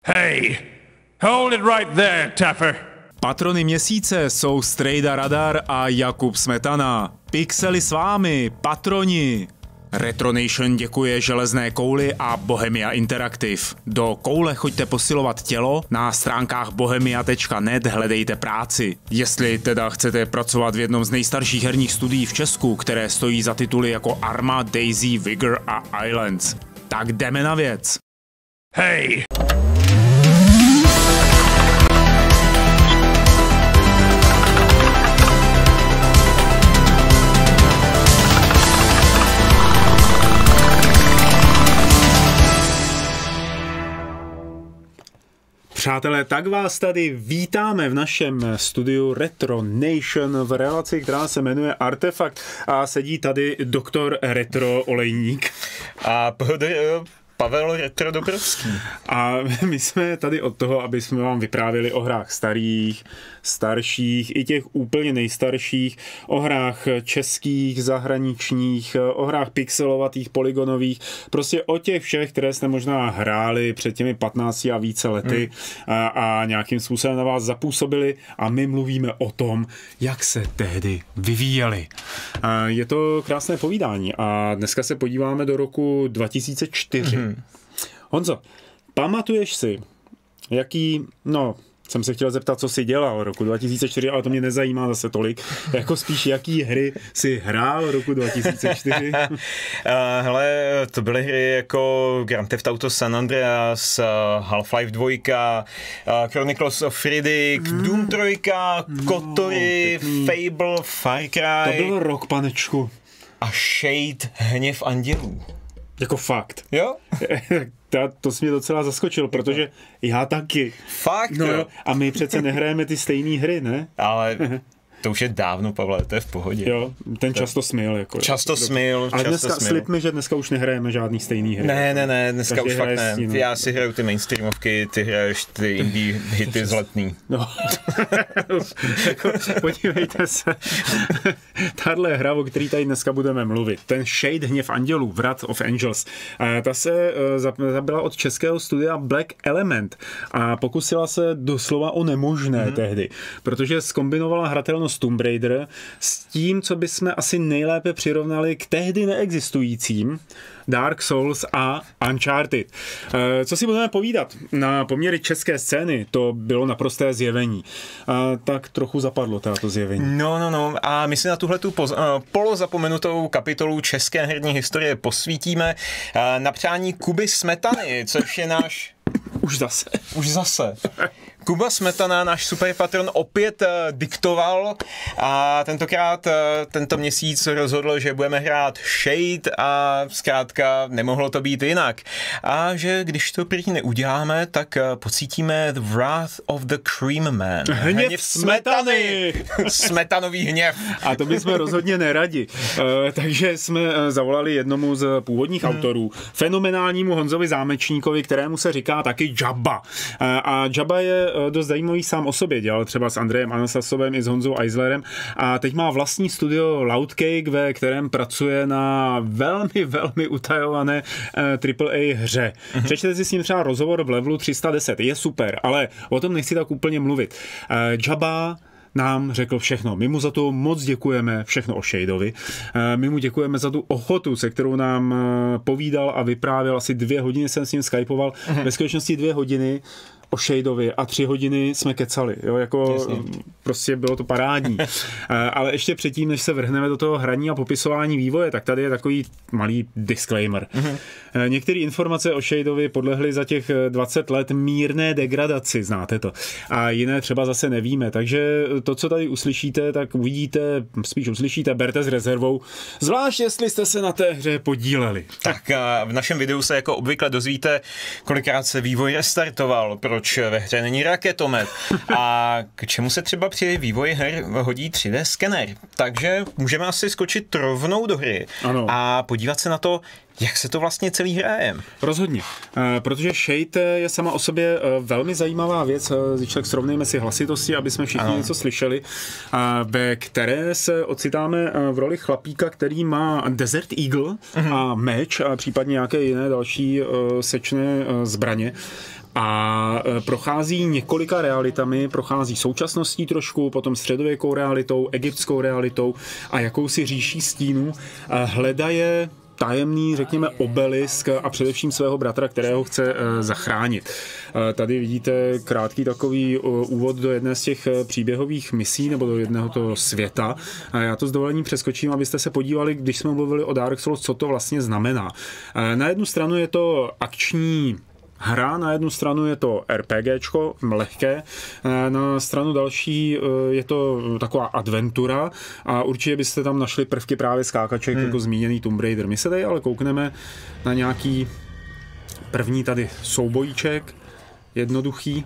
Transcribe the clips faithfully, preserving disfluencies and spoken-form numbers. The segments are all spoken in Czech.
Hey, hold it right there, Tapper. Patrony měsíce jsou Strejda Radar a Jakub Smetana. Pixely s vámi, patroni. Retronation děkuje Železné kouli a Bohemia Interactive. Do koule choďte posilovat tělo, na stránkách bohemia tečka net hledejte práci. Jestli teda chcete pracovat v jednom z nejstarších herních studií v Česku, které stojí za tituly jako Arma, Daisy, Vigor a Islands, tak jdeme na věc. Hey! Přátelé, tak vás tady vítáme v našem studiu Retro Nation v relaci, která se jmenuje Artefakt, a sedí tady doktor Retro Olejník. A Pavel Retro Dobrovský. A my jsme tady od toho, aby jsme vám vyprávěli o hrách starých, starších, i těch úplně nejstarších, o hrách českých, zahraničních, o hrách pixelovatých, polygonových, prostě o těch všech, které jste možná hráli před těmi patnácti a více lety hmm. a, a nějakým způsobem na vás zapůsobili, a my mluvíme o tom, jak se tehdy vyvíjeli. A je to krásné povídání a dneska se podíváme do roku dva tisíce čtyři. Hmm. Honzo, pamatuješ si, jaký, no, jsem se chtěl zeptat, co jsi dělal roku dva tisíce čtyři, ale to mě nezajímá zase tolik, jako spíš, jaký hry si hrál roku dva tisíce čtyři? uh, hele, to byly hry jako Grand Theft Auto San Andreas, uh, Half-Life dva, uh, Chronicles of Riddick, mm. Doom tři, Kotory, no, Fable, Far Cry. To byl rok, panečku. A Shade, Hněv andělů. Jako fakt. Jo? Ta, to jsi mě docela zaskočil, protože já taky. Fakt, no, jo? A my přece nehrajeme ty stejné hry, ne? Ale to už je dávno, Pavle, to je v pohodě. Jo, ten často smil. Jako, často smil, Ale často dneska smil. slib mi, že dneska už nehrajeme žádný stejný hry. Ne, ne, ne, dneska Každý už fakt ne. Stínu. Já si hraju ty mainstreamovky, ty hraješ ty indie hity z letný. No. Jako, podívejte se. Tahle hra, o který tady dneska budeme mluvit, ten Shade, Hněv andělů, Wrath of Angels, ta se zabila od českého studia Black Element a pokusila se doslova o nemožné hmm. tehdy, protože zkombinovala hratelnost Tomb Raider s tím, co bychom asi nejlépe přirovnali k tehdy neexistujícím Dark Souls a Uncharted. Co si budeme povídat? Na poměry české scény to bylo naprosté zjevení. Tak trochu zapadlo to zjevení. No, no, no. A my si na tuhletu poz- polozapomenutou kapitolu české herní historie posvítíme na přání Kuby Smetany, což je náš... Už zase. Už zase. Kuba Smetana, náš superpatron, opět uh, diktoval a tentokrát uh, tento měsíc rozhodl, že budeme hrát Shade a zkrátka nemohlo to být jinak. A že když to prý neuděláme, tak uh, pocítíme The Wrath of the Cream Man. Hněv, hněv smetany! Smetanový hněv. A to bychom rozhodně neradi. Uh, takže jsme uh, zavolali jednomu z původních hmm. autorů, fenomenálnímu Honzovi Zámečníkovi, kterému se říká taky Jabba. Uh, a Jabba je dost zajímavý sám o sobě. Dělal třeba s Andrejem Anastasovem i s Honzou Eislerem a teď má vlastní studio Loudcake, ve kterém pracuje na velmi, velmi utajované uh, triple A hře. Mm-hmm. Přečtěte si s ním třeba rozhovor v levelu tři sta deset. Je super, ale o tom nechci tak úplně mluvit. Uh, Jabba nám řekl všechno. My mu za to moc děkujeme, všechno o Shadeovi. My mu děkujeme za tu ochotu, se kterou nám povídal a vyprávěl. Asi dvě hodiny jsem s ním skypoval. Mm-hmm. Ve skutečnosti dvě hodiny o Shadeovi a tři hodiny jsme kecali. Jo, jako Jasně. Prostě bylo to parádní. Ale ještě předtím, než se vrhneme do toho hraní a popisování vývoje, tak tady je takový malý disclaimer. Mm-hmm. Některé informace o Shadeovi podlehly za těch dvacet let mírné degradaci, znáte to. A jiné třeba zase nevíme. Takže to, co tady uslyšíte, tak uvidíte, spíš uslyšíte, berte s rezervou, zvlášť jestli jste se na té hře podíleli. Tak a v našem videu se jako obvykle dozvíte, kolikrát se vývoj restartoval, proč ve hře není raketomet a k čemu se třeba při vývoji her hodí tři dé skener. Takže můžeme asi skočit rovnou do hry ano. a podívat se na to, jak se to vlastně celý hraje. Rozhodně, protože Shade je sama o sobě velmi zajímavá věc. Zíček srovnejme si hlasitosti, aby jsme všichni ano. něco slyšeli, ve které se ocitáme v roli chlapíka, který má Desert Eagle uh-huh. a meč a případně nějaké jiné další sečné zbraně. a prochází několika realitami, prochází současností trošku, potom středověkou realitou, egyptskou realitou a jakousi říší stínů. Hledaje tajemný, řekněme, obelisk a především svého bratra, kterého chce zachránit. Tady vidíte krátký takový úvod do jedné z těch příběhových misí nebo do jedného toho světa. Já to s dovolením přeskočím, abyste se podívali, když jsme mluvili o Dark Souls, co to vlastně znamená. Na jednu stranu je to akční hra, na jednu stranu je to RPGčko, lehké, na stranu další je to taková adventura a určitě byste tam našli prvky právě skákaček, hmm. jako zmíněný Tomb Raider. My se tady ale koukneme na nějaký první tady soubojíček, jednoduchý.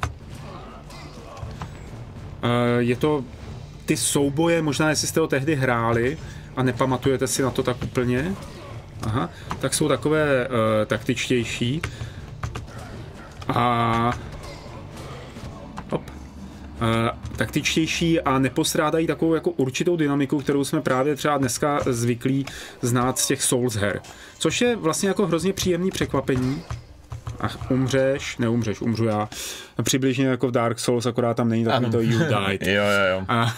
Je to ty souboje, možná jestli jste ho tehdy hráli a nepamatujete si na to tak úplně, aha, tak jsou takové uh, taktičtější. A hop, e, taktičtější a nepostrádají takovou jako určitou dynamiku, kterou jsme právě třeba dneska zvyklí znát z těch Souls her. Což je vlastně jako hrozně příjemný překvapení. Ach, umřeš, neumřeš, umřu já. Přibližně jako v Dark Souls, akorát tam není takový to you died. jo, jo, jo. A,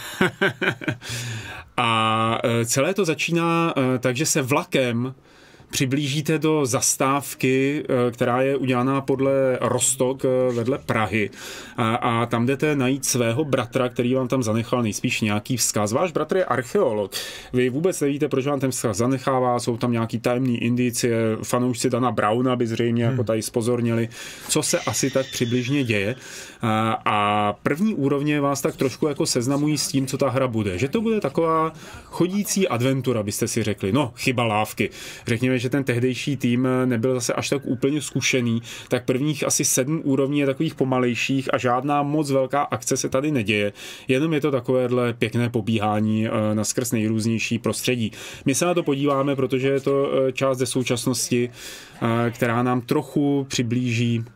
a celé to začíná tak, že se vlakem přiblížíte do zastávky, která je udělaná podle Rostok vedle Prahy a, a tam jdete najít svého bratra, který vám tam zanechal nejspíš nějaký vzkaz. Váš bratr je archeolog. Vy vůbec nevíte, proč vám ten vzkaz zanechává, jsou tam nějaký tajemný indicie, fanoušci Dana Browna by zřejmě hmm. jako tady spozornili, co se asi tak přibližně děje. A, a první úrovně vás tak trošku jako seznamují s tím, co ta hra bude. Že to bude taková chodící adventura, byste si řekli. No, chyba lávky. Řekněme, že ten tehdejší tým nebyl zase až tak úplně zkušený, tak prvních asi sedm úrovní je takových pomalejších a žádná moc velká akce se tady neděje. Jenom je to takovéhle pěkné pobíhání na skrz nejrůznější prostředí. My se na to podíváme, protože je to část ze současnosti, která nám trochu přiblíží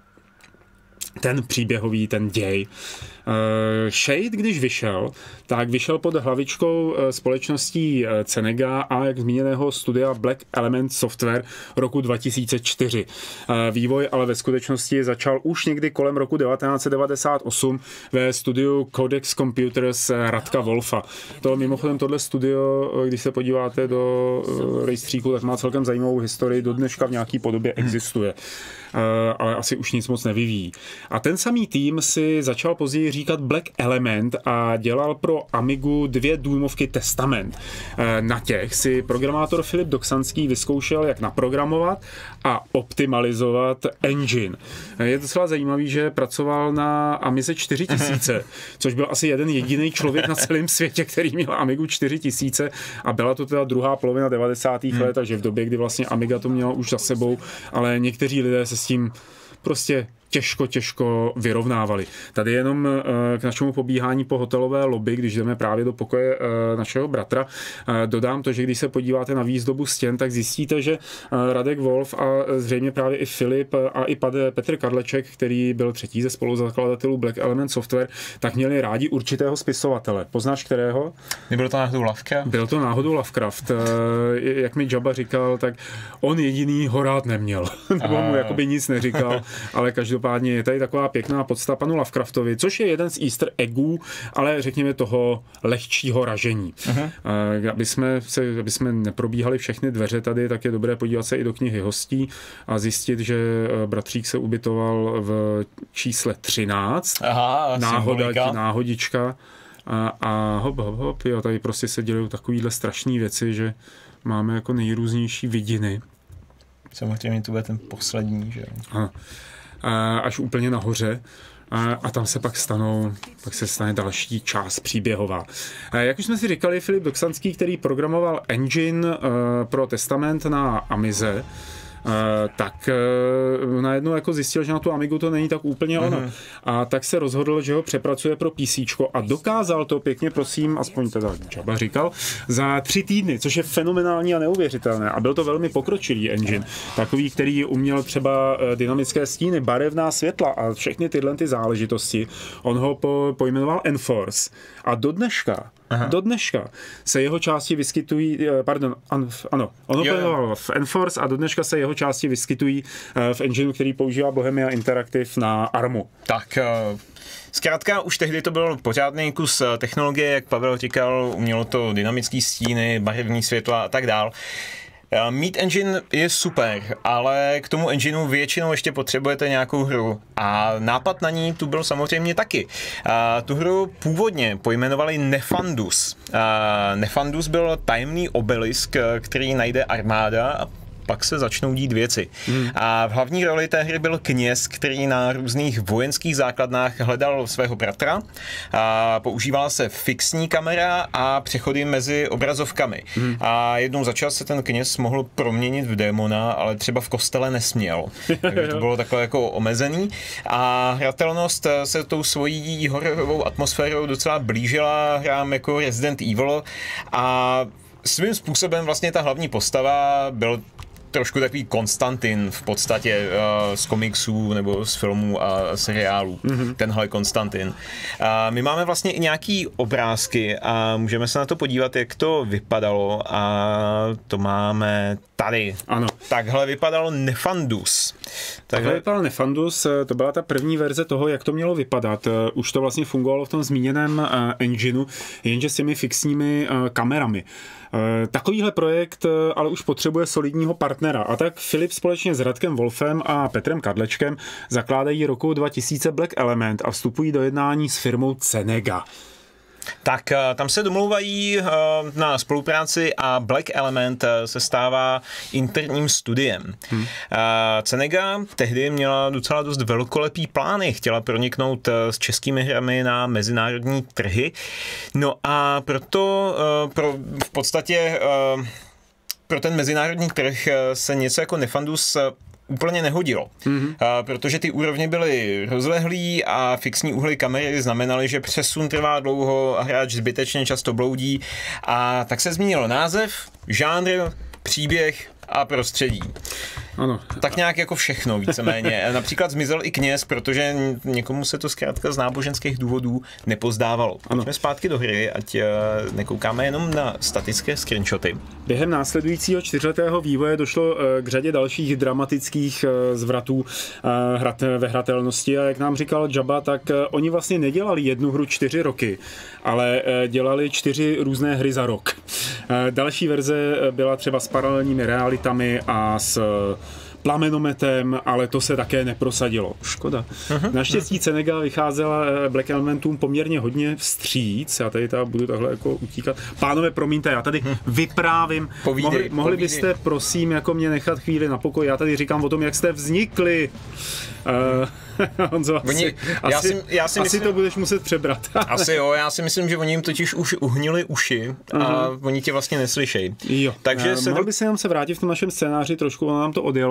ten příběhový, ten děj. Shade, když vyšel, tak vyšel pod hlavičkou společností Cenega a jak zmíněného studia Black Element Software roku dva tisíce čtyři. Vývoj ale ve skutečnosti začal už někdy kolem roku devatenáct set devadesát osm ve studiu Codex Computers Radka Wolfa. To mimochodem tohle studio, když se podíváte do rejstříku, tak má celkem zajímavou historii, do dneška v nějaký podobě existuje. Ale asi už nic moc nevyvíjí. A ten samý tým si začal později říkat Black Element a dělal pro Amigu dvě důlmovky Testament. Na těch si programátor Filip Doksanský vyzkoušel, jak naprogramovat a optimalizovat engine. Je docela zajímavý, že pracoval na Amize čtyři tisíce, což byl asi jeden jediný člověk na celém světě, který měl Amigu čtyři tisíce a byla to teda druhá polovina devadesátých Hmm. let, takže v době, kdy vlastně Amiga to měla už za sebou, ale někteří lidé se s tím prostě těžko, těžko vyrovnávali. Tady jenom uh, k našemu pobíhání po hotelové lobby, když jdeme právě do pokoje uh, našeho bratra, uh, dodám to, že když se podíváte na výzdobu stěn, tak zjistíte, že uh, Radek Wolf a zřejmě právě i Filip a i Petr Kadleček, který byl třetí ze spoluzakladatelů Black Element Software, tak měli rádi určitého spisovatele. Poznáš kterého? Nebyl to náhodou Lovecraft? Byl to náhodou Lovecraft. Uh, jak mi Jabba říkal, tak on jediný ho rád neměl. Nebo mu jakoby nic neříkal, ale každý Každopádně je tady taková pěkná podsta panu Lovecraftovi, což je jeden z easter eggů, ale řekněme toho lehčího ražení. Uh-huh. Aby jsme, se, aby jsme neprobíhali všechny dveře tady, tak je dobré podívat se i do knihy hostí a zjistit, že bratřík se ubytoval v čísle třináct. Aha, náhoda, náhodička. A, a hop, hop, hop, jo, tady prostě se dělají takovýhle strašné věci, že máme jako nejrůznější vidiny. Samozřejmě to bude ten poslední, že jo. Až úplně nahoře. A, a tam se pak stanou, pak se stane další část příběhová. Jak už jsme si říkali, Filip Doksanský, který programoval engine uh, pro Testament na Amize, Uh, tak uh, najednou jako zjistil, že na tu Amigu to není tak úplně ono. Uh-huh. A tak se rozhodl, že ho přepracuje pro PCčko a dokázal to pěkně, prosím, aspoň teda Jabba říkal, za tři týdny, což je fenomenální a neuvěřitelné. A byl to velmi pokročilý engine. Takový, který uměl třeba dynamické stíny, barevná světla a všechny tyhle ty záležitosti. On ho po, pojmenoval Enforce. A do dneška Aha. Do dneška se jeho části vyskytují, pardon, ano, on operoval v Enforce a do dneška se jeho části vyskytují v engineu, který používá Bohemia Interactive na ARMu. Tak zkrátka už tehdy to byl pořádný kus technologie, jak Pavel říkal, umělo to dynamický stíny, barevní světla a tak dál. Mít engine je super, ale k tomu engineu většinou ještě potřebujete nějakou hru a nápad na ní tu byl samozřejmě taky. A tu hru původně pojmenovali Nefandus. A Nefandus byl tajemný obelisk, který najde armáda a pak se začnou dít věci. Hmm. A v hlavní roli té hry byl kněz, který na různých vojenských základnách hledal svého bratra. A používala se fixní kamera a přechody mezi obrazovkami. Hmm. A jednou za čas se ten kněz mohl proměnit v démona, ale třeba v kostele nesměl. Takže to bylo takhle jako omezený. A hratelnost se tou svojí hororovou atmosférou docela blížila hrám jako Resident Evil a svým způsobem vlastně ta hlavní postava byl trošku takový Konstantin v podstatě uh, z komiksů nebo z filmů a seriálů. Mm-hmm. Tenhle Konstantin. Uh, my máme vlastně i nějaký obrázky a můžeme se na to podívat, jak to vypadalo a to máme tady. Ano. Takhle vypadalo Nefandus. Takhle vypadal Nefandus, to byla ta první verze toho, jak to mělo vypadat. Už to vlastně fungovalo v tom zmíněném uh, engineu, jenže s těmi fixními uh, kamerami. Takovýhle projekt ale už potřebuje solidního partnera a tak Filip společně s Radkem Wolfem a Petrem Kadlečkem zakládají roku dva tisíce Black Element a vstupují do jednání s firmou Cenega. Tak tam se domlouvají na spolupráci a Black Element se stává interním studiem. Hmm. Cenega tehdy měla docela dost velkolepý plány, chtěla proniknout s českými hrami na mezinárodní trhy. No a proto pro, v podstatě pro ten mezinárodní trh se něco jako Nefandus úplně nehodilo, mm-hmm. a, protože ty úrovně byly rozlehlý a fixní úhly kamery znamenaly, že přesun trvá dlouho a hráč zbytečně často bloudí a tak se změnil název, žánr, příběh a prostředí. Ano. Tak nějak jako všechno víceméně. Například zmizel i kněz, protože někomu se to zkrátka z náboženských důvodů nepozdávalo. Pojďme zpátky do hry, ať nekoukáme jenom na statické screenshoty. Během následujícího čtyřletého vývoje došlo k řadě dalších dramatických zvratů ve hratelnosti a jak nám říkal Jabba, tak oni vlastně nedělali jednu hru čtyři roky, ale dělali čtyři různé hry za rok. Další verze byla třeba s paralelními realitami a s plamenometem, ale to se také neprosadilo. Škoda. Uh-huh. Naštěstí Cenega vycházela Black Elementům poměrně hodně vstříc. Já tady ta budu takhle jako utíkat. Pánové, promiňte, já tady vyprávím. Povídej, mohli, mohli povídej. byste, prosím, jako mě nechat chvíli na pokoj. Já tady říkám o tom, jak jste vznikli. Uh, Honzo, asi, oni, já asi, si, já si asi myslím, to budeš muset přebrat. Asi jo, já si myslím, že oni jim totiž už uhnili uši a uh-huh. oni tě vlastně neslyšejí. Jo. Takže uh, se mohl do... by se nám se vrátit v tom našem scénáři, trošku ono nám to odjelo.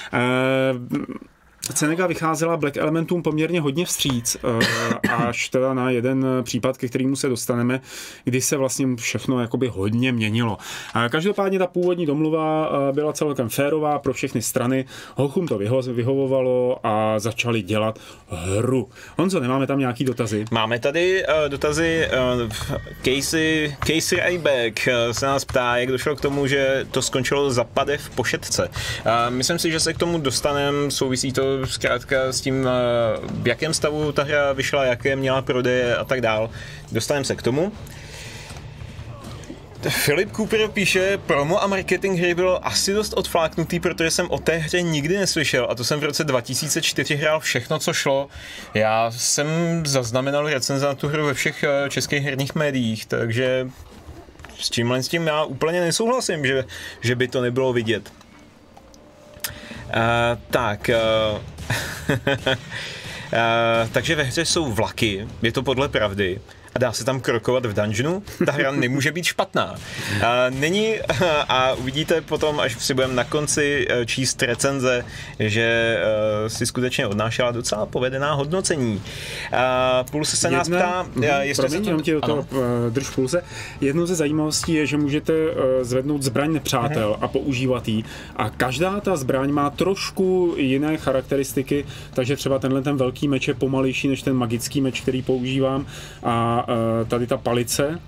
Uh, Cenega vycházela Black Elementům poměrně hodně vstříc, až teda na jeden případ, ke kterému se dostaneme, kdy se vlastně všechno jakoby hodně měnilo. Každopádně ta původní domluva byla celkem férová pro všechny strany, hochům to vyho- vyhovovalo a začali dělat hru. Honzo, nemáme tam nějaký dotazy? Máme tady uh, dotazy. Uh, Casey, Casey Aybeck uh, se nás ptá, jak došlo k tomu, že to skončilo zapadev po šetce. Uh, myslím si, že se k tomu dostaneme, souvisí to zkrátka s tím, v jakém stavu ta hra vyšla, jaké měla prodeje a tak dál. Dostaneme se k tomu. Filip Cooper píše, promo a marketing hry bylo asi dost odfláknutý, protože jsem o té hře nikdy neslyšel a to jsem v roce dva tisíce čtyři hrál všechno, co šlo. Já jsem zaznamenal recenze na tu hru ve všech českých herních médiích, takže s tímhle s tím já úplně nesouhlasím, že, že by to nebylo vidět. Uh, tak, uh, uh, takže ve hře jsou vlaky, je to podle pravdy. A dá se tam krokovat v dungeonu, ta hra nemůže být špatná. A není, a uvidíte potom, až si budeme na konci číst recenze, že si skutečně odnášela docela povedená hodnocení. A Pulse se nás ptá, jestli promiň, jenom ti do toho drž Pulse. Jednou ze zajímavostí je, že můžete zvednout zbraň nepřátel uh-huh. a používat ji. A každá ta zbraň má trošku jiné charakteristiky, takže třeba tenhle ten velký meč je pomalejší než ten magický meč, který používám. A tady ta palice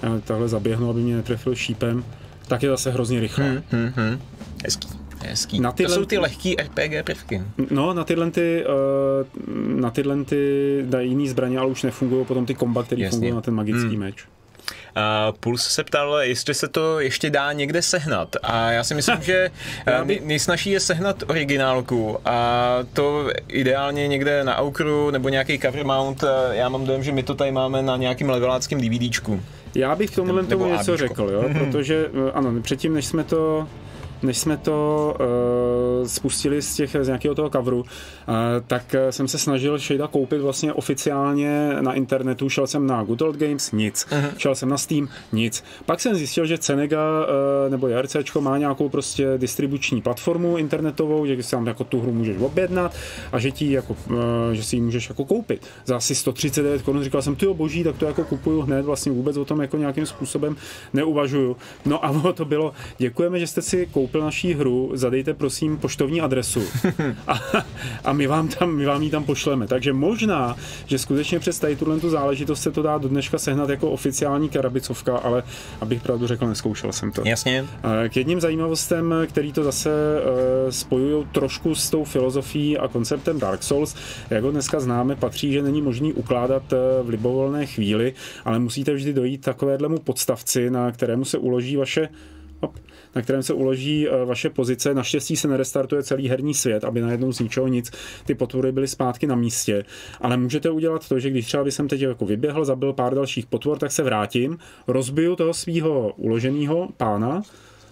já takhle zaběhnu, aby mě netrefil šípem, tak je zase hrozně rychlá. Hmm, hmm, hmm. Hezký. Hezký. Na tyhle, to jsou ty lehký R P G prvky. No, na tyhle ty, uh, na tyhle ty dají jiný zbraně, ale už nefungují potom ty komba, který fungují na ten magický hmm. meč. Uh, Puls se ptal, jestli se to ještě dá někde sehnat. A já si myslím, že uh, nej, nejsnažší je sehnat originálku. A to ideálně někde na Aukru nebo nějaký cover mount. Já mám dojem, že my to tady máme na nějakým leveláckém DVDčku. Já bych k tomuhle tomu něco řekl, jo? Protože ano, předtím, než jsme to než jsme to uh, spustili z, těch, z nějakého toho coveru, uh, tak jsem se snažil Shada koupit vlastně oficiálně na internetu. Šel jsem na Good Old Games, nic. Uh-huh. Šel jsem na Steam, nic. Pak jsem zjistil, že Cenega uh, nebo JRCčko má nějakou prostě distribuční platformu internetovou, že si tam jako tu hru můžeš objednat a že, ti jako, uh, že si ji můžeš jako koupit. Za asi sto třicet devět korun říkal jsem, tyjo boží, tak to jako kupuju hned, vlastně vůbec o tom jako nějakým způsobem neuvažuju. No a to bylo, děkujeme, že jste si koupili naší hru, zadejte prosím poštovní adresu a, a my vám tam, my vám ji tam pošleme. Takže možná, že skutečně přes tady tuhle tu záležitost se to dá do dneška sehnat jako oficiální karabicovka, ale abych pravdu řekl, neskoušel jsem to. Jasně. K jedním zajímavostem, který to zase spojují trošku s tou filozofií a konceptem Dark Souls, jak ho dneska známe, patří, že není možný ukládat v libovolné chvíli, ale musíte vždy dojít takovéhlemu podstavci, na kterému se uloží vaše Hop, na kterém se uloží vaše pozice. Naštěstí se nerestartuje celý herní svět, aby najednou z ničeho nic ty potvory byly zpátky na místě. Ale můžete udělat to, že když třeba bych jsem teď jako vyběhl, zabil pár dalších potvor, tak se vrátím, rozbiju toho svého uloženého pána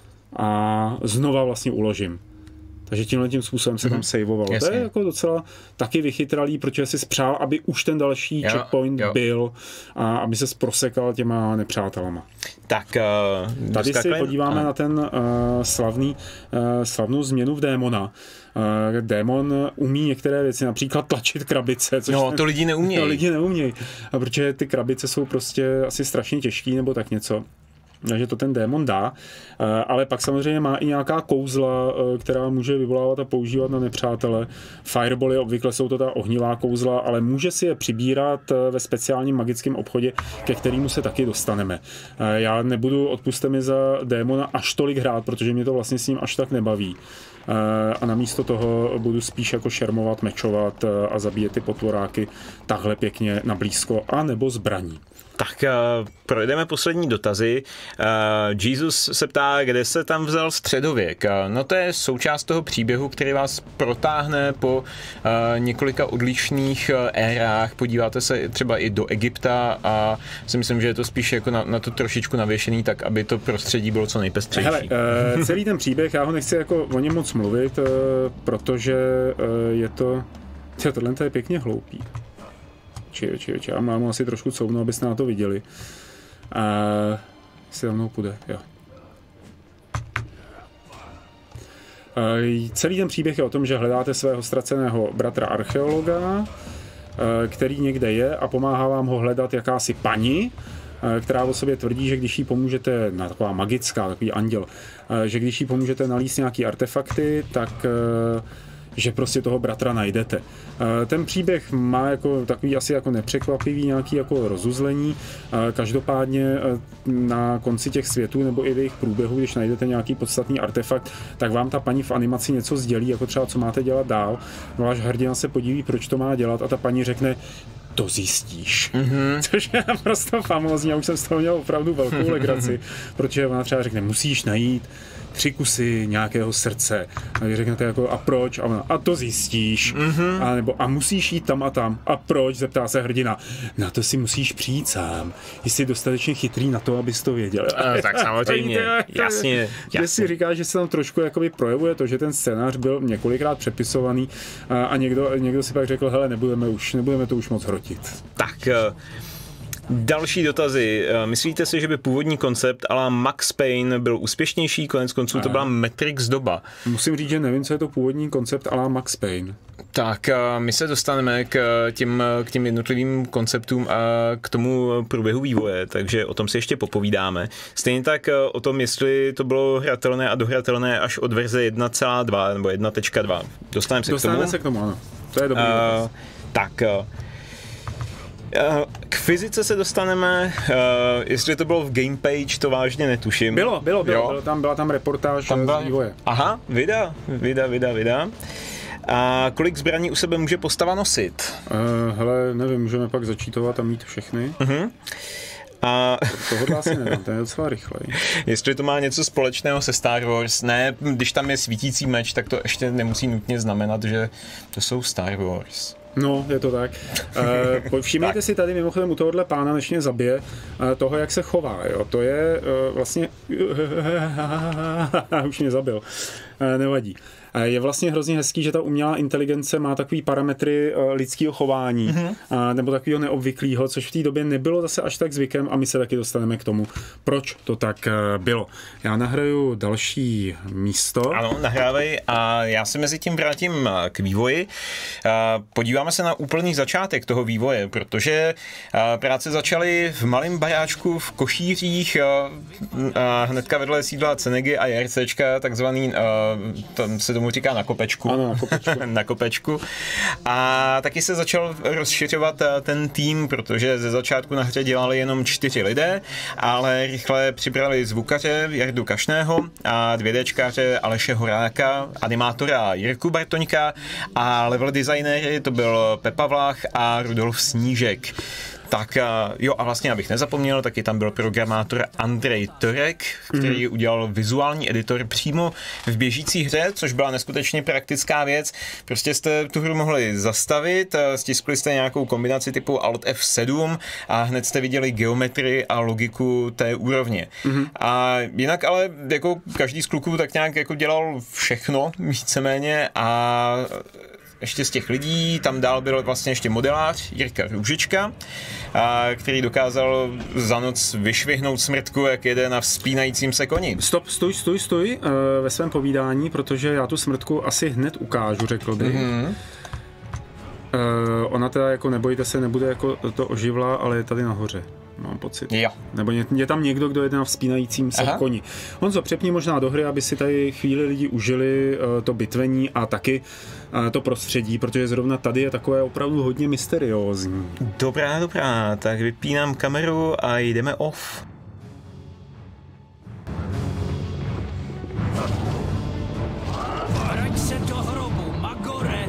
a znova vlastně uložím. Takže tímhle tím způsobem se tam saveovalo. To je jako docela taky vychytralý, protože si spřál, aby už ten další jo, checkpoint jo. byl a aby se prosekal těma nepřátelama. Tak, uh, tady si podíváme a... na ten uh, slavný, uh, slavnou změnu v démona. Uh, démon umí některé věci, například tlačit krabice. Což no, ten, to lidi neumějí. To lidi neumějí, protože ty krabice jsou prostě asi strašně těžký nebo tak něco. Takže to ten démon dá, ale pak samozřejmě má i nějaká kouzla, která může vyvolávat a používat na nepřátele. Firebally obvykle jsou to ta ohnivá kouzla, ale může si je přibírat ve speciálním magickém obchodě, ke kterému se taky dostaneme. Já nebudu, odpuste mi za démona, až tolik hrát, protože mě to vlastně s ním až tak nebaví. A namísto toho budu spíš jako šermovat, mečovat a zabíjet ty potvoráky takhle pěkně na blízko a nebo zbraní. Tak uh, projdeme poslední dotazy. Uh, Jesus se ptá, kde se tam vzal středověk. Uh, no to je součást toho příběhu, který vás protáhne po uh, několika odlišných uh, érách. Podíváte se třeba i do Egypta a si myslím, že je to spíš jako na, na to trošičku navěšený, tak aby to prostředí bylo co nejpestřejší. Hele, uh, celý ten příběh, já ho nechci jako o něm moc mluvit, uh, protože uh, je to... Tě, tohle je pěkně hloupý. Či, či, či, já mám asi trošku couvnu, abyste na to viděli. A jestli za mnou půjde, jo. A celý ten příběh je o tom, že hledáte svého ztraceného bratra archeologa, který někde je a pomáhá vám ho hledat jakási paní, která o sobě tvrdí, že když jí pomůžete, no, taková magická, takový anděl, že když jí pomůžete nalíst nějaký artefakty, tak že prostě toho bratra najdete. Ten příběh má jako takový asi jako nepřekvapivý nějaký jako rozuzlení. Každopádně na konci těch světů nebo i v jejich průběhu, když najdete nějaký podstatný artefakt, tak vám ta paní v animaci něco sdělí, jako třeba co máte dělat dál. Váš hrdina se podíví, proč to má dělat a ta paní řekne, to zjistíš. Mm-hmm. Což je naprosto famózní, já už jsem z toho měl opravdu velkou legraci, protože ona třeba řekne, musíš najít tři kusy nějakého srdce. A vy řeknete jako, a proč? A ona, a to zjistíš. Mm-hmm. A nebo, a musíš jít tam a tam. A proč? Zeptá se hrdina. Na to si musíš přijít sám. Jsi dostatečně chytrý na to, abys to věděl. No, tak samozřejmě, jasně, jasně. Si říká, že se tam trošku jakoby projevuje to, že ten scénář byl několikrát přepisovaný a, a někdo, někdo si pak řekl, hele, nebudeme už, nebudeme to už moc hrotit. Tak... Uh... Další dotazy. Myslíte si, že by původní koncept a la Max Payne byl úspěšnější? Konec konců to byla Matrix doba. Musím říct, že nevím, co je to původní koncept a la Max Payne. Tak my se dostaneme k těm, k těm jednotlivým konceptům a k tomu průběhu vývoje, takže o tom si ještě popovídáme. Stejně tak o tom, jestli to bylo hratelné a dohratelné až od verze jedna tečka dva nebo jedna tečka dva. Dostaneme se Dostaneme k tomu. se k tomu, ano. To je dobrý uh, Tak... K fyzice se dostaneme, uh, jestli to bylo v Gamepage, to vážně netuším. Bylo, bylo, bylo, bylo tam, byla tam reportáž tam byla... z vývoje. Aha, vida, vida, vida, vida. A kolik zbraní u sebe může postava nosit? Uh, hele, nevím, můžeme pak začítovat a mít všechny. Uh-huh. A tohle asi nemám, ten je docela rychlej. Jestli to má něco společného se Star Wars, ne, když tam je svítící meč, tak to ještě nemusí nutně znamenat, že to jsou Star Wars. No, je to tak. Uh, všimněte tak. si tady mimochodem u tohohle pána, než mě zabije, uh, toho, jak se chová. Jo. To je uh, vlastně... Už mě zabil. Uh, nevadí. Je vlastně hrozně hezký, že ta umělá inteligence má takový parametry lidského chování, mm-hmm. nebo takového neobvyklého, což v té době nebylo zase až tak zvykem a my se taky dostaneme k tomu, proč to tak bylo. Já nahraju další místo. Ano, nahrávej a já se mezi tím vrátím k vývoji. Podíváme se na úplný začátek toho vývoje, protože práce začaly v malém baráčku v Košířích, hnedka vedle sídla Cenegy a JRCčka, takzvaný, tam se tomu říká na kopečku. Ano, na kopečku. na kopečku. A taky se začal rozšiřovat ten tým, protože ze začátku na hře dělali jenom čtyři lidé, ale rychle přibrali zvukaře Jardu Kašného a dvě déčkaře Aleše Horáka, animátora Jirku Bartoňka a level designéry to byl Pepa Vlach a Rudolf Snížek. Tak jo, a vlastně abych nezapomněl, taky tam byl programátor Andrej Törek, který mm. udělal vizuální editor přímo v běžící hře, což byla neskutečně praktická věc. Prostě jste tu hru mohli zastavit, stiskli jste nějakou kombinaci typu Alt F sedm a hned jste viděli geometrii a logiku té úrovně. Mm. A jinak ale jako každý z kluků tak nějak jako dělal všechno víceméně a ještě z těch lidí, tam dál byl vlastně ještě modelář Jirka Růžička, a který dokázal za noc vyšvihnout smrtku, jak jede na vzpínajícím se koni. Stop, stoj, stoj, stoj uh, ve svém povídání, protože já tu smrtku asi hned ukážu, řekl bych. Mm-hmm. Uh, ona teda jako nebojte se, nebude jako to oživla, ale je tady nahoře. Mám pocit. Jo. Nebo je, je tam někdo, kdo jede na vzpínajícím se Aha. koni. Honzo, přepni možná do hry, aby si tady chvíli lidi užili uh, to bitvení a taky uh, to prostředí, protože zrovna tady je takové opravdu hodně mysteriózní. Dobrá, dobrá, tak vypínám kameru a jdeme off. Vrať se do hrobu, Magore!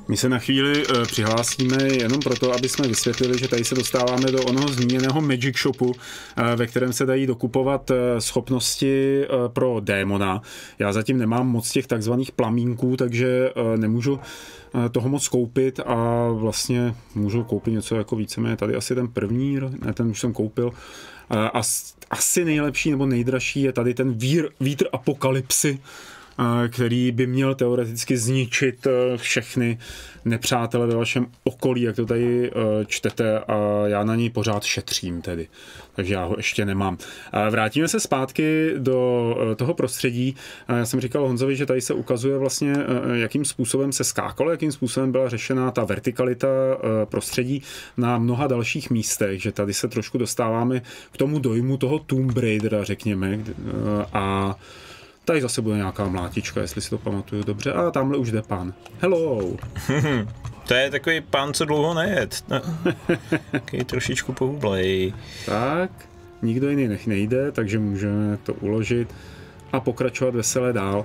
My se na chvíli uh, přihlásíme jenom proto, aby jsme vysvětlili, že tady se dostáváme do onoho zmíněného Magic Shopu, uh, ve kterém se dají dokupovat uh, schopnosti uh, pro démona. Já zatím nemám moc těch takzvaných plamínků, takže uh, nemůžu uh, toho moc koupit a vlastně můžu koupit něco jako víceméně tady asi ten první, ne, ten už jsem koupil. Uh, a asi nejlepší nebo nejdražší je tady ten vír, vítr apokalypsy, který by měl teoreticky zničit všechny nepřátele ve vašem okolí, jak to tady čtete, a já na něj pořád šetřím tedy. Takže já ho ještě nemám. Vrátíme se zpátky do toho prostředí. Já jsem říkal Honzovi, že tady se ukazuje vlastně, jakým způsobem se skákalo, jakým způsobem byla řešena ta vertikalita prostředí na mnoha dalších místech, že tady se trošku dostáváme k tomu dojmu toho Tomb Raidera, řekněme, a tady zase bude nějaká mlátička, jestli si to pamatuju dobře. A tamhle už jde pán. Hello. To je takový pán, co dlouho nejet. No. Takový trošičku pohublej. Tak, nikdo jiný nech nejde, takže můžeme to uložit a pokračovat veselé dál.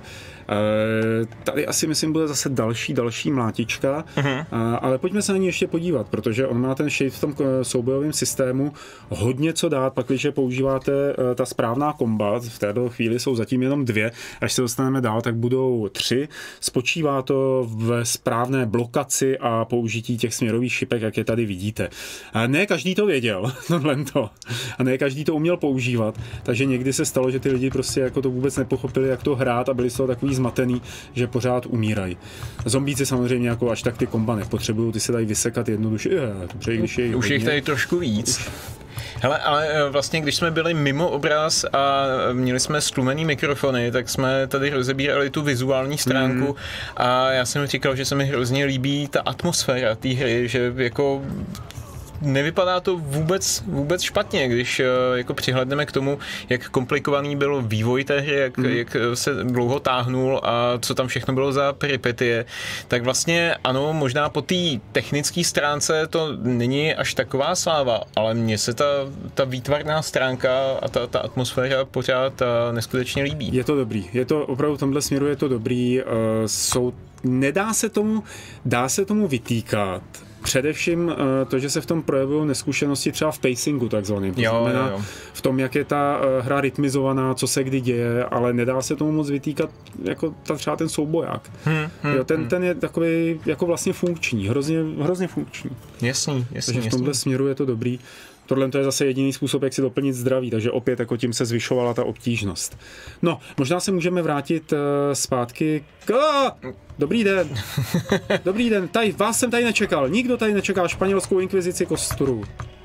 E, tady asi myslím bude zase další, další mlátička, uh-huh. a, ale pojďme se na ní ještě podívat, protože on má ten shade v tom soubojovém systému hodně co dát, pak když používáte e, ta správná komba, v této chvíli jsou zatím jenom dvě, až se dostaneme dál, tak budou tři. Spočívá to v správné blokaci a použití těch směrových šipek, jak je tady vidíte. A ne každý to věděl, tohle to. A ne každý to uměl používat, takže někdy se stalo, že ty lidi prostě jako to vůbec nepochopili, jak to hrát, a byli z toho takový zmatený, že pořád umírají. Zombíci samozřejmě jako až tak ty komba nepotřebují, ty se dají vysekat jednoduše. Je, dobře, když je už hodně. Jich tady trošku víc. Hele, ale vlastně, když jsme byli mimo obraz a měli jsme stlumený mikrofony, tak jsme tady rozebírali tu vizuální stránku mm. a já jsem říkal, že se mi hrozně líbí ta atmosféra té hry, že jako nevypadá to vůbec, vůbec špatně, když jako přihledneme k tomu, jak komplikovaný byl vývoj té hry, jak, mm. jak se dlouho táhnul a co tam všechno bylo za peripetie, tak vlastně ano, možná po té technické stránce to není až taková sláva, ale mně se ta, ta výtvarná stránka a ta, ta atmosféra pořád neskutečně líbí. Je to dobrý, je to opravdu v tomhle směru je to dobrý, uh, jsou, nedá se tomu, dá se tomu vytýkat. Především to, že se v tom projevují neskušenosti třeba v pacingu takzvaným. To jo, znamená jo, jo. v tom, jak je ta hra rytmizovaná, co se kdy děje, ale nedá se tomu moc vytýkat jako ta, třeba ten souboják. Hmm, hmm, jo, ten, hmm. ten je takový jako vlastně funkční, hrozně, hrozně funkční. Jasný, jasný. Takže v tomhle jasný. směru je to dobrý. Tohle to je zase jediný způsob, jak si doplnit zdraví, takže opět jako tím se zvyšovala ta obtížnost. No, možná se můžeme vrátit uh, zpátky k... Oh! Dobrý den. Dobrý den. Tady, vás jsem tady nečekal. Nikdo tady nečekal španělskou inkvizici kostru.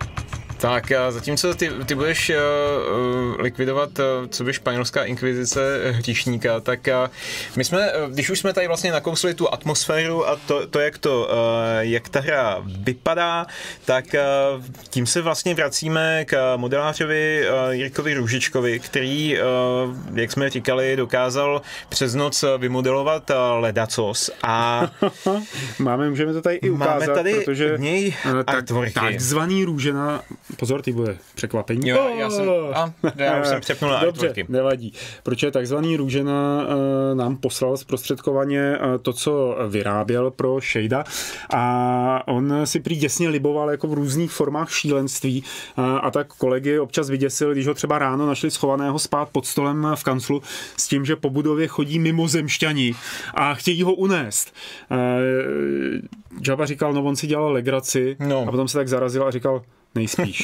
Tak a zatímco ty, ty budeš uh, likvidovat, uh, co by španělská inkvizice hříšníka, tak uh, my jsme, uh, když už jsme tady vlastně nakousli tu atmosféru a to, to jak to, uh, jak ta hra vypadá, tak uh, tím se vlastně vracíme k modelářovi uh, Jirkovi Růžičkovi, který, uh, jak jsme říkali, dokázal přes noc vymodelovat uh, ledacos a máme, můžeme to tady i ukázat, máme tady protože něj artworky. Takzvaný růžena. Pozor, ty bude překvapení. Jo, oh! já jsem, a, já už jsem přepnul na Dobře, artworky. nevadí. Protože takzvaný Růžena uh, nám poslal zprostředkovaně uh, to, co vyráběl pro Shada, a on si prý děsně liboval jako v různých formách šílenství, uh, a tak kolegy občas vyděsil, když ho třeba ráno našli schovaného spát pod stolem v kanclu s tím, že po budově chodí mimozemšťani a chtějí ho unést. Uh, Jabba říkal, no on si dělal legraci, no. A potom se tak zarazil a říkal, nejspíš.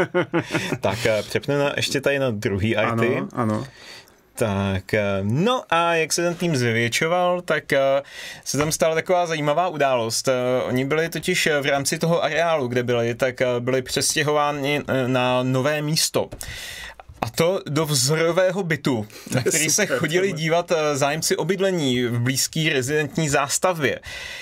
Tak přepne na, ještě tady na druhý arty. Ano, ano. Tak, no a jak se ten tým zvětšoval, tak se tam stala taková zajímavá událost. Oni byli totiž v rámci toho areálu, kde byli, tak byli přestěhováni na nové místo. A to do vzorového bytu, na který se chodili dívat zájemci o bydlení v blízké rezidentní zástavbě.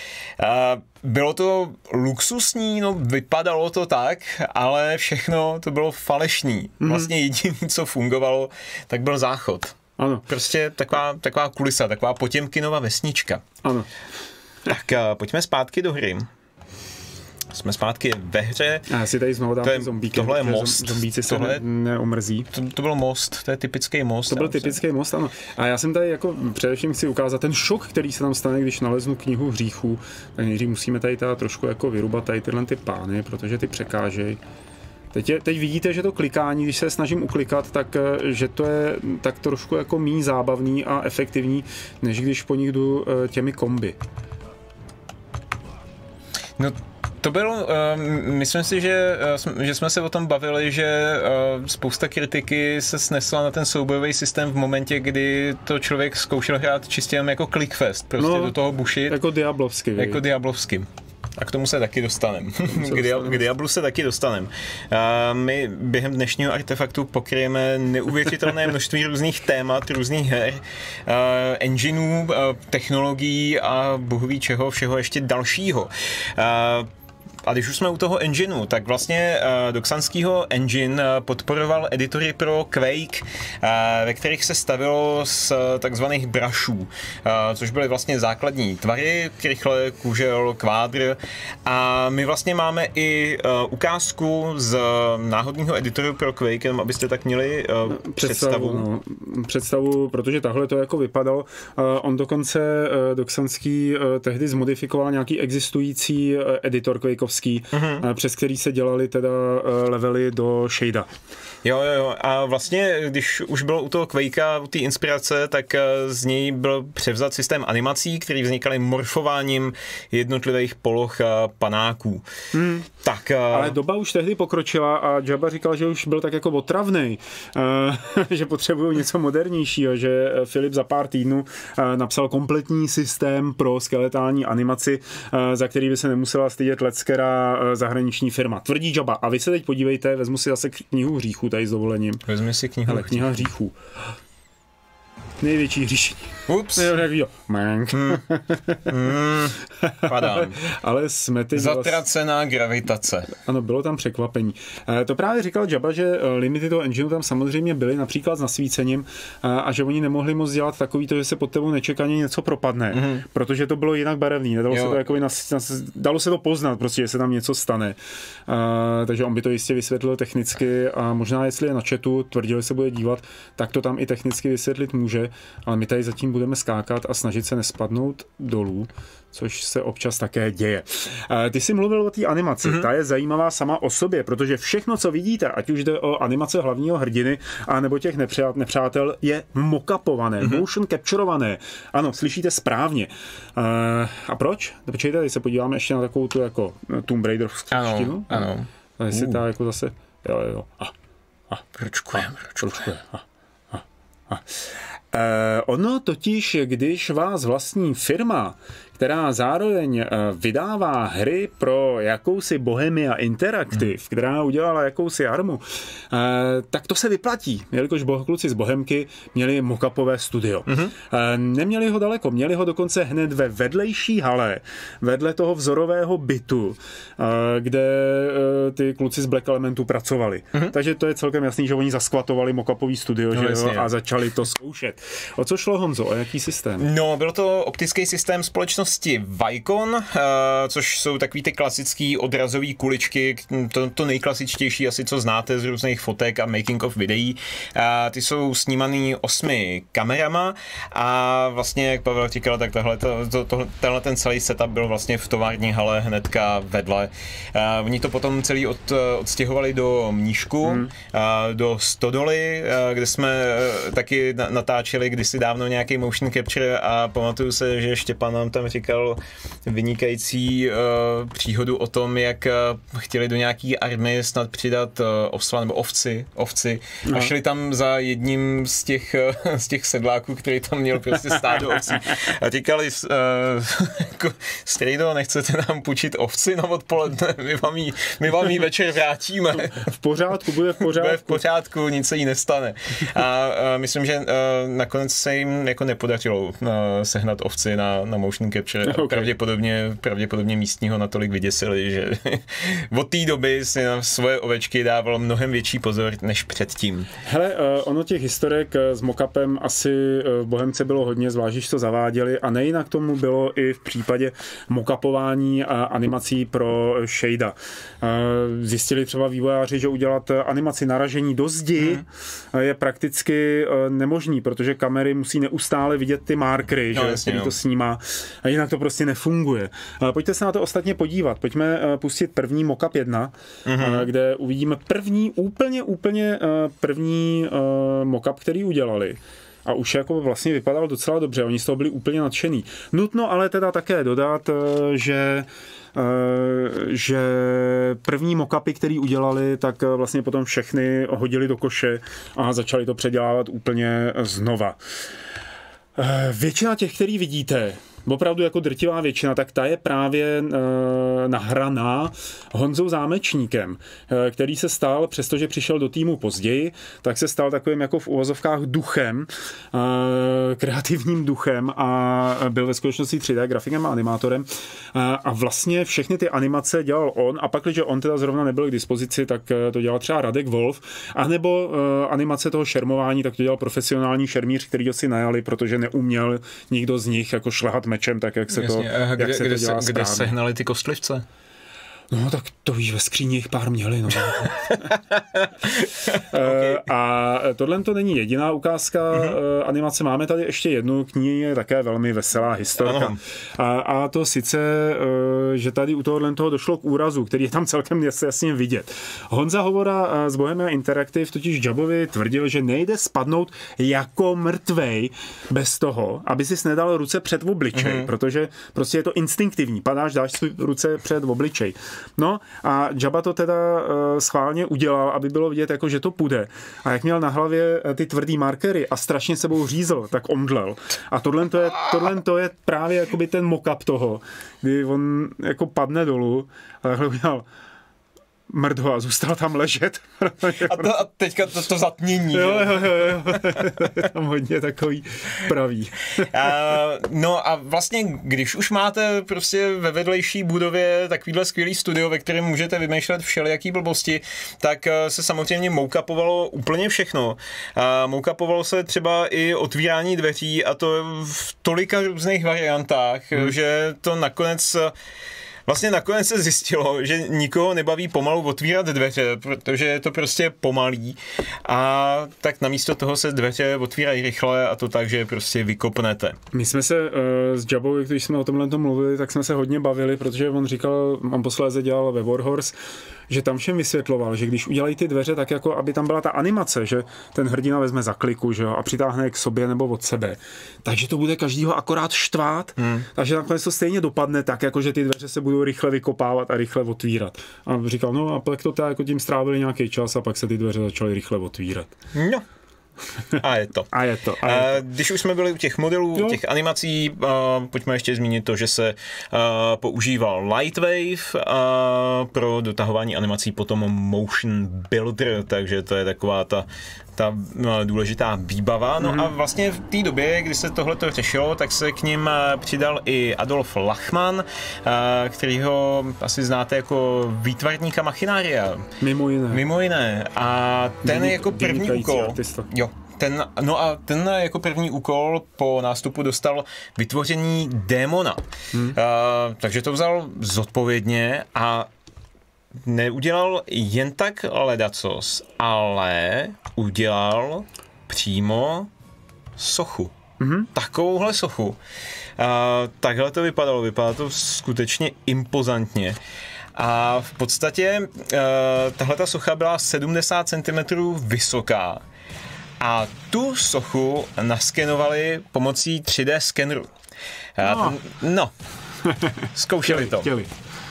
Bylo to luxusní, no vypadalo to tak, ale všechno to bylo falešný. Vlastně jediné, co fungovalo, tak byl záchod. Ano. Prostě taková, taková kulisa, taková Potěmkinova vesnička. Ano. Tak pojďme zpátky do hry. jsme zpátky ve hře. A já si tady znovu dám To je- zombíky. tohle je protože most. Zombíci se Tohle- ne, neomrzí. To, to byl most, to je typický most. To byl typický most, ano. A já jsem tady jako především chci ukázat ten šok, který se tam stane, když naleznu knihu hříchů. Tak nejdřív musíme tady teda trošku jako vyrubat tady tyhle ty pány, protože ty překážejí. Teď, je, teď vidíte, že to klikání, když se snažím uklikat, tak eh, že to je tak trošku jako méně zábavný a efektivní, než když po nich jdu eh, těmi komby. No, to byl, uh, myslím si, že, uh, že jsme se o tom bavili, že uh, spousta kritiky se snesla na ten soubojový systém v momentě, kdy to člověk zkoušel hrát čistě jen jako clickfest, prostě No, do toho bušit. Jako diablovsky. Vy. Jako diablovsky. A k tomu se taky dostaneme. K, dia- k Diablu se taky dostaneme. My během dnešního artefaktu pokryjeme neuvěřitelné množství různých témat, různých her, uh, engineů, uh, technologií a bohu ví čeho, všeho ještě dalšího. Uh, A když už jsme u toho engineu, tak vlastně uh, Doxanskýho engine uh, podporoval editory pro Quake, uh, ve kterých se stavilo z uh, takzvaných brushů, uh, což byly vlastně základní tvary, krychle, kužel, kvádr. A my vlastně máme i uh, ukázku z náhodného editoru pro Quake, jenom abyste tak měli uh, představu. No, představu, protože tahle to jako vypadalo. Uh, on dokonce uh, Doxanský uh, tehdy zmodifikoval nějaký existující uh, editor Quakeovský, uh-huh. uh, přes který se dělali teda uh, levely do shada. Jo, jo, jo. A vlastně, když už bylo u toho Quakea, u té inspirace, tak z něj byl převzat systém animací, který vznikaly morfováním jednotlivých poloh a panáků. Hmm. Tak, ale doba už tehdy pokročila a Jabba říkal, že už byl tak jako otravnej, že potřebují něco modernějšího, že Filip za pár týdnů napsal kompletní systém pro skeletální animaci, za který by se nemusela stydět leckera zahraniční firma. Tvrdí Jabba. A vy se teď podívejte, vezmu si zase knihu hříchů tady s dovolením. Vezmi si knihu. Hele, kniha hříchů. Největší hříšení. Ups. Mank. Mm. Mm. Padám. Ale jsme ty... Zatracená gravitace. Ano, bylo tam překvapení. E, to právě říkal Jabba, že limity toho engineu tam samozřejmě byly, například s nasvícením, a, a že oni nemohli moc dělat takový to, že se pod tebou nečekaně něco propadne, mm-hmm. protože to bylo jinak barevný. Nedalo se to jakoby nas, nas, dalo se to poznat, prostě, že se tam něco stane. E, takže on by to jistě vysvětlil technicky a možná, jestli je na chatu, tvrdil, že se bude dívat, tak to tam i technicky vysvětlit může, ale my tady zatím budeme skákat a snažit se nespadnout dolů, což se občas také děje. Ty jsi mluvil o té animaci, mm-hmm. ta je zajímavá sama o sobě, protože všechno, co vidíte, ať už jde o animace hlavního hrdiny, a nebo těch nepřátel, je mockupované, mm-hmm. motion capturované. Ano, slyšíte správně. A proč? Počkejte, tady se podíváme ještě na takovou tu jako Tomb Raiderovskou štinu. Ano, ano. Jestli ta jako zase... Jo, jo, a, a, pročkujeme, pročkujeme. A, a, a. Eh, ono totiž, když vás vlastní firma, která zároveň vydává hry pro jakousi Bohemia Interactive, hmm. která udělala jakousi armu, tak to se vyplatí, jelikož kluci z Bohemky měli mockupové studio. Hmm. Neměli ho daleko, měli ho dokonce hned ve vedlejší hale, vedle toho vzorového bytu, kde ty kluci z Black Elementu pracovali. Hmm. Takže to je celkem jasný, že oni zaskvatovali mockupový studio, no, že jo, a začali to zkoušet. O co šlo, Honzo? O jaký systém? No, byl to optický systém společnosti Vicon, což jsou takový ty klasický odrazový kuličky, to, to nejklasičtější asi, co znáte z různých fotek a making of videí. Ty jsou snímaný osmi kamerama a vlastně, jak Pavel říkal, tak tohle, to, to, to, tenhle ten celý setup byl vlastně v tovární hale hnedka vedle. Oni to potom celý od, odstěhovali do Mníšku, hmm. do Stodoly, kde jsme taky natáčeli kdysi dávno nějaký motion capture a pamatuju se, že Štěpán nám tam říkal vynikající uh, příhodu o tom, jak uh, chtěli do nějaký army snad přidat uh, osla nebo ovci, ovci no. a šli tam za jedním z těch, uh, z těch sedláků, který tam měl prostě stádo ovcí a říkali uh, jako, strejdo, nechcete nám půjčit ovci na odpoledne, my vám jí, my vám jí večer vrátíme. V pořádku, bude v pořádku. Bude v pořádku, nic se jí nestane. A uh, myslím, že uh, nakonec se jim jako nepodařilo uh, sehnat ovci na, na motion capture. Okay. Pravděpodobně, pravděpodobně místního natolik vyděsili, že od té doby si na svoje ovečky dával mnohem větší pozor než předtím. Hele, uh, ono těch historek s mockupem asi v Bohemce bylo hodně, zvlášť, když to zaváděli, a nejinak tomu bylo i v případě mockupování a animací pro Shada. Uh, zjistili třeba vývojáři, že udělat animaci naražení do zdi hmm. je prakticky uh, nemožný, protože kamery musí neustále vidět ty markery, no, že jasně, který no. to snímá, a jinak to prostě nefunguje. Uh, pojďte se na to ostatně podívat. Pojďme uh, pustit první mockup jedna, mm-hmm. uh, kde uvidíme první, úplně, úplně uh, první uh, mockup, který udělali. A už jako vlastně vypadal docela dobře, oni z toho byli úplně nadšený. Nutno ale teda také dodat, že že první mockupy, který udělali, tak vlastně potom všechny hodili do koše a začali to předělávat úplně znova. Většina těch, který vidíte, opravdu jako drtivá většina, tak ta je právě e, nahraná Honzou Zámečníkem, e, který se stal, přestože přišel do týmu později, tak se stal takovým jako v uvozovkách duchem, e, kreativním duchem, a byl ve skutečnosti tři dé grafikem a animátorem, e, a vlastně všechny ty animace dělal on, a pak, když on teda zrovna nebyl k dispozici, tak to dělal třeba Radek Wolf, anebo e, animace toho šermování, tak to dělal profesionální šermíř, který ho si najali, protože neuměl nikdo z nich jako šlehat mečem, tak jak se Jasně. to, jak kde, se kde to dělá se, kde správně. sehnali ty kostlivce? No tak to víš, ve skříni jich pár měli. No. Okay. A tohle to není jediná ukázka mm-hmm. animace. Máme tady ještě jednu, k ní je také velmi veselá historka. A, a to sice, že tady u tohohle toho došlo k úrazu, který je tam celkem jasně vidět. Honza Hovora z Bohemia Interactive totiž Jabovi tvrdil, že nejde spadnout jako mrtvej bez toho, aby si nedal ruce před obličej, mm-hmm. protože prostě je to instinktivní. Padáš, dáš si ruce před obličej. No a Jabba to teda uh, schválně udělal, aby bylo vidět, jako, že to půjde. A jak měl na hlavě ty tvrdý markery a strašně sebou řízl, tak omdlel. A tohle to je, tohle to je právě jakoby ten mock-up toho, kdy on jako padne dolů a takhle udělal mrdho a zůstal tam ležet. A, to, a teďka to, to zatmění. Jo, jo, jo, jo. Je tam hodně takový pravý. Uh, no a vlastně, když už máte prostě ve vedlejší budově takovýhle skvělý studio, ve kterém můžete vymýšlet všelijaký blbosti, tak uh, se samozřejmě moukapovalo úplně všechno. Uh, moukapovalo se třeba i otvírání dveří, a to v tolika různých variantách, hmm. že to nakonec Vlastně nakonec se zjistilo, že nikoho nebaví pomalu otvírat dveře, protože je to prostě pomalý, a tak namísto toho se dveře otvírají rychle, a to tak, že prostě vykopnete. My jsme se uh, s Jabou, když jsme o tomhle tom mluvili, tak jsme se hodně bavili, protože on říkal, on posléze dělal ve Warhorse, že tam všem vysvětloval, že když udělají ty dveře tak, jako aby tam byla ta animace, že ten hrdina vezme za kliku, že jo, a přitáhne je k sobě nebo od sebe, takže to bude každýho akorát štvát, hmm. takže nakonec to stejně dopadne tak, jako že ty dveře se budou rychle vykopávat a rychle otvírat. A říkal, no a pak to tak jako tím strávili nějaký čas a pak se ty dveře začaly rychle otvírat. No. A je to. A je to. A je to. Když už jsme byli u těch modelů, jo. u těch animací, uh, pojďme ještě zmínit to, že se uh, používal Lightwave uh, pro dotahování animací, potom Motion Builder, takže to je taková ta ta důležitá výbava. No mm. a vlastně v té době, kdy se tohleto řešilo, tak se k ním přidal i Adolf Lachman, kterýho asi znáte jako výtvarníka Machinária. Mimo jiné. Mimo jiné. A ten Vynik, jako první úkol... Artista. Jo. Ten, no a ten jako první úkol po nástupu dostal vytvoření démona. Hmm. Uh, takže to vzal zodpovědně a neudělal jen tak ledacos, ale udělal přímo sochu. Mm-hmm. Takovouhle sochu. Uh, takhle to vypadalo. Vypadalo to skutečně impozantně. A v podstatě uh, tahle ta socha byla sedmdesát centimetrů vysoká. A tu sochu naskenovali pomocí tři dé skeneru. No, no. Zkoušeli to. Chtěli.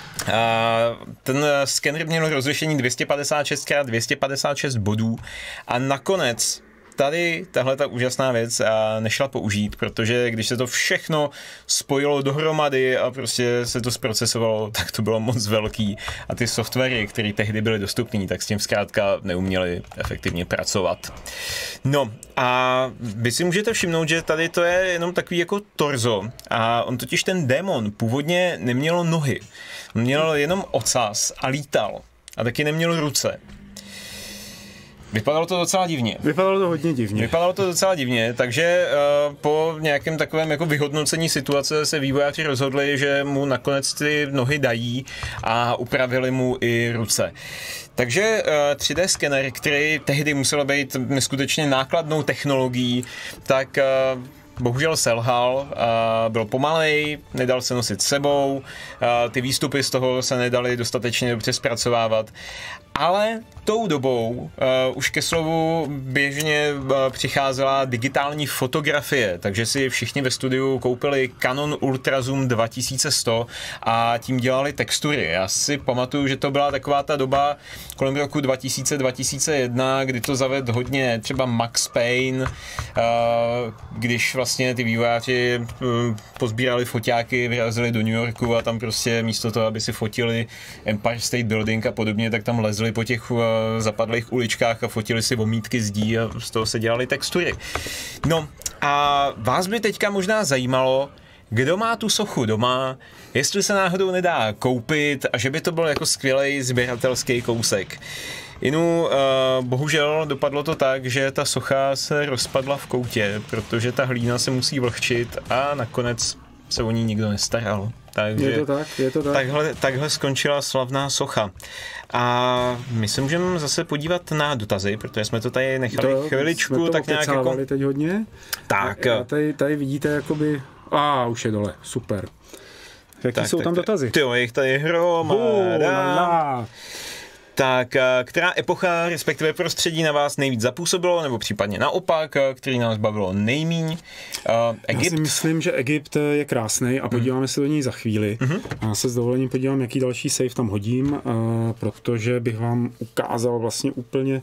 Uh, ten skener měl rozlišení dvě stě padesát šest krát dvě stě padesát šest bodů a nakonec tady tahle ta úžasná věc a nešla použít, protože když se to všechno spojilo dohromady a prostě se to zprocesovalo, tak to bylo moc velký a ty softwary, které tehdy byly dostupné, tak s tím zkrátka neuměli efektivně pracovat. No a vy si můžete všimnout, že tady to je jenom takový jako torzo a on totiž ten démon původně neměl nohy. On měl jenom ocas a lítal a taky neměl ruce. Vypadalo to docela divně. Vypadalo to hodně divně. Vypadalo to docela divně, takže uh, po nějakém takovém jako vyhodnocení situace se vývojáři rozhodli, že mu nakonec ty nohy dají a upravili mu i ruce. Takže uh, tři dé skener, který tehdy musel být neskutečně nákladnou technologií, tak uh, bohužel selhal, byl pomalej, nedal se nosit s sebou, ty výstupy z toho se nedaly dostatečně dobře zpracovávat. Ale tou dobou uh, už ke slovu běžně uh, přicházela digitální fotografie, takže si všichni ve studiu koupili Canon Ultrazoom dva tisíce sto a tím dělali textury. Já si pamatuju, že to byla taková ta doba kolem roku dva tisíce dva tisíce jedna, kdy to zavedl hodně třeba Max Payne, uh, když vlastně ty vývojáři uh, pozbírali foťáky, vyrazili do New Yorku a tam prostě místo toho, aby si fotili Empire State Building a podobně, tak tam lezli po těch uh, zapadlých uličkách a fotili si vomítky zdí a z toho se dělali textury. No a vás by teďka možná zajímalo, kdo má tu sochu doma, jestli se náhodou nedá koupit a že by to byl jako skvělej sběratelský kousek. Inu, uh, bohužel dopadlo to tak, že ta socha se rozpadla v koutě, protože ta hlína se musí vlhčit a nakonec se o ní nikdo nestaral. Takže je to tak, je to tak. Takhle, takhle skončila slavná socha. A my se můžeme zase podívat na dotazy, protože jsme to tady nechali to, chviličku, jsme to tak nějak jako... teď hodně. Tak. A tady, tady vidíte jakoby... A ah, už je dole, super. Jaký tak, jsou tak, tam dotazy? Tyjo, jich tady hromada. Uh, Tak, která epocha, respektive prostředí na vás nejvíc zapůsobilo, nebo případně naopak, který nás bavilo nejmíň? Uh, Egypt? Já si myslím, že Egypt je krásný a podíváme mm. se do něj za chvíli. Mm-hmm. Já se s dovolením podívám, jaký další save tam hodím, uh, protože bych vám ukázal vlastně úplně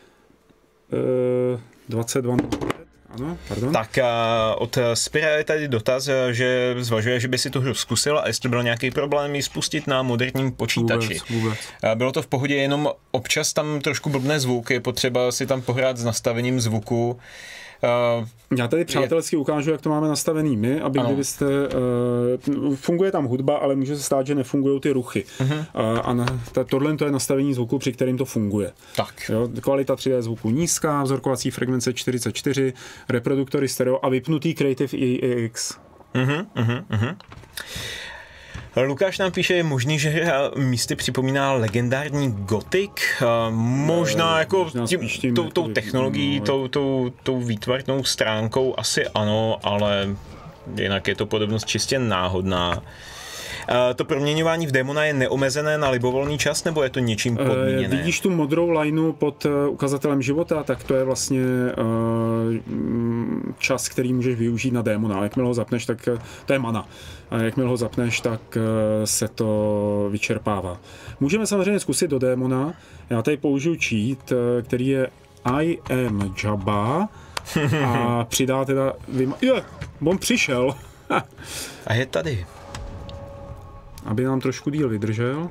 uh, dvacet dva. Ano, pardon. Tak uh, od Spira je tady dotaz, že zvažuje, že by si tu hru zkusil a jestli byl nějaký problém ji spustit na moderním počítači. Vůbec, vůbec. Uh, bylo to v pohodě, jenom občas tam trošku blbne zvuk, je potřeba si tam pohrát s nastavením zvuku. Uh, Já tady přátelsky je... ukážu, jak to máme nastavený my, aby ano. kdybyste... Uh, funguje tam hudba, ale může se stát, že nefungují ty ruchy. Uh-huh. Uh, a na, ta, tohle to je nastavení zvuku, při kterým to funguje. Tak. Jo, kvalita tři dé zvuku nízká, vzorkovací frekvence čtyřicet čtyři, reproduktory stereo a vypnutý Creative E X. Uh-huh, uh-huh, uh-huh. Lukáš nám píše, je možný, že hra místy připomíná legendární Gothic, možná jako možná tím, tím, tou, tou technologií, no, tou, tou, tou výtvarnou stránkou asi ano, ale jinak je to podobnost čistě náhodná. To proměňování v démona je neomezené na libovolný čas, nebo je to něčím podmíněné? Vidíš tu modrou lineu pod ukazatelem života, tak to je vlastně čas, který můžeš využít na démona. Jakmile ho zapneš, tak to je mana. A jakmile ho zapneš, tak se to vyčerpává. Můžeme samozřejmě zkusit do démona. Já tady použiju cheat, který je I am Jabba a přidá teda... Vyma- je, on přišel. A je tady. Aby nám trošku díl vydržel.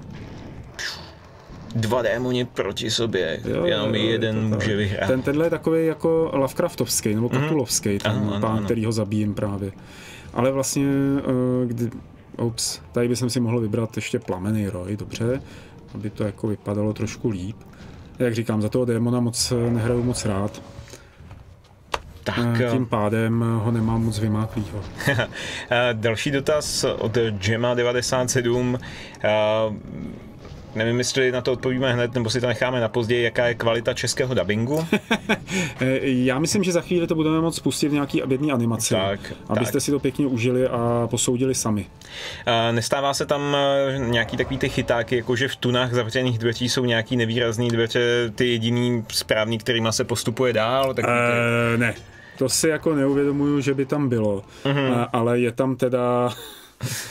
Dva démoni proti sobě, jo, jenom jo, jeden může vyhrát. Ten, tenhle je takový jako Lovecraftovský, nebo Cthulhovský, mm. ten ano, pán, ano. kterýho zabijím právě. Ale vlastně, kdy, ups, tady bych si mohl vybrat ještě Plamenný roj, dobře, aby to jako vypadalo trošku líp. Jak říkám, za toho démona moc nehraju moc rád. Tak. Tím pádem ho nemám moc vymáklýho. Další dotaz od Gemma devadesát sedm. Nevím, jestli na to odpovíme hned, nebo si to necháme na později, jaká je kvalita českého dabingu. Já myslím, že za chvíli to budeme moct spustit v nějaký jedné animaci, tak, abyste tak. si to pěkně užili a posoudili sami. Nestává se tam nějaký takový ty chytáky, jakože v tunách zavřených dveří jsou nějaký nevýrazný dveře, ty jediný správný, kterýma se postupuje dál? Tak e, ne, to si jako neuvědomuju, že by tam bylo, uh-huh. ale je tam teda...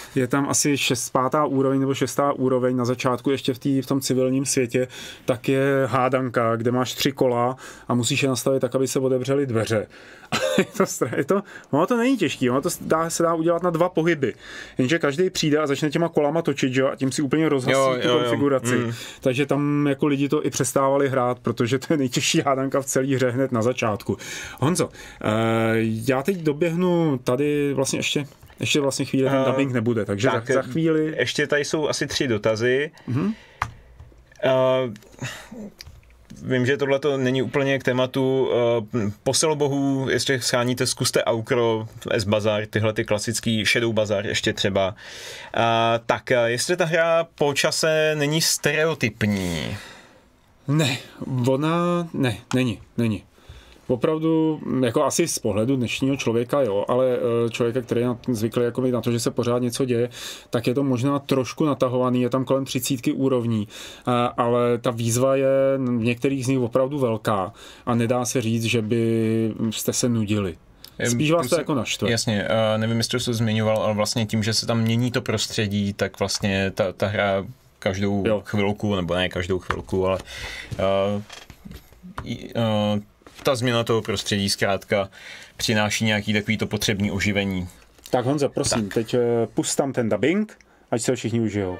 je tam asi šest, pátá úroveň nebo šestá úroveň na začátku ještě v, tý, v tom civilním světě, tak je hádanka, kde máš tři kola a musíš je nastavit tak, aby se otevřely dveře. je to, je to, ono to není těžký, ono to dá, se dá udělat na dva pohyby, jenže každý přijde a začne těma kolama točit, že? A tím si úplně rozhasí tu konfiguraci. Mm. Takže tam jako lidi to i přestávali hrát, protože to je nejtěžší hádanka v celé hře hned na začátku. Honzo, já teď doběhnu tady vlastně ještě Ještě vlastně chvíli ten dubbing nebude, takže tak, za, za chvíli... Ještě tady jsou asi tři dotazy. Mm-hmm. Uh, vím, že tohle to není úplně k tématu. Uh, Posel bohů, ještě scháníte, zkuste Aukro, S-Bazar, tyhle ty klasický Shadow Bazar ještě třeba. Uh, tak, jestli ta hra po čase není stereotypní? Ne, ona... Ne, není, není. Opravdu, jako asi z pohledu dnešního člověka, jo, ale člověka, který je zvyklý jako na to, že se pořád něco děje, tak je to možná trošku natahovaný, je tam kolem třicítky úrovní, ale ta výzva je v některých z nich opravdu velká a nedá se říct, že byste se nudili. Spíš vás to jako naštve. Jasně, uh, nevím, jestli jsi to zmiňoval, ale vlastně tím, že se tam mění to prostředí, tak vlastně ta, ta hra každou jo. chvilku, nebo ne každou chvilku, ale uh, uh, ta změna toho prostředí zkrátka přináší nějaký takovýto potřebný oživení. Tak Honzo, prosím, tak. teď pust tam ten dubbing, ať se ho všichni užijou.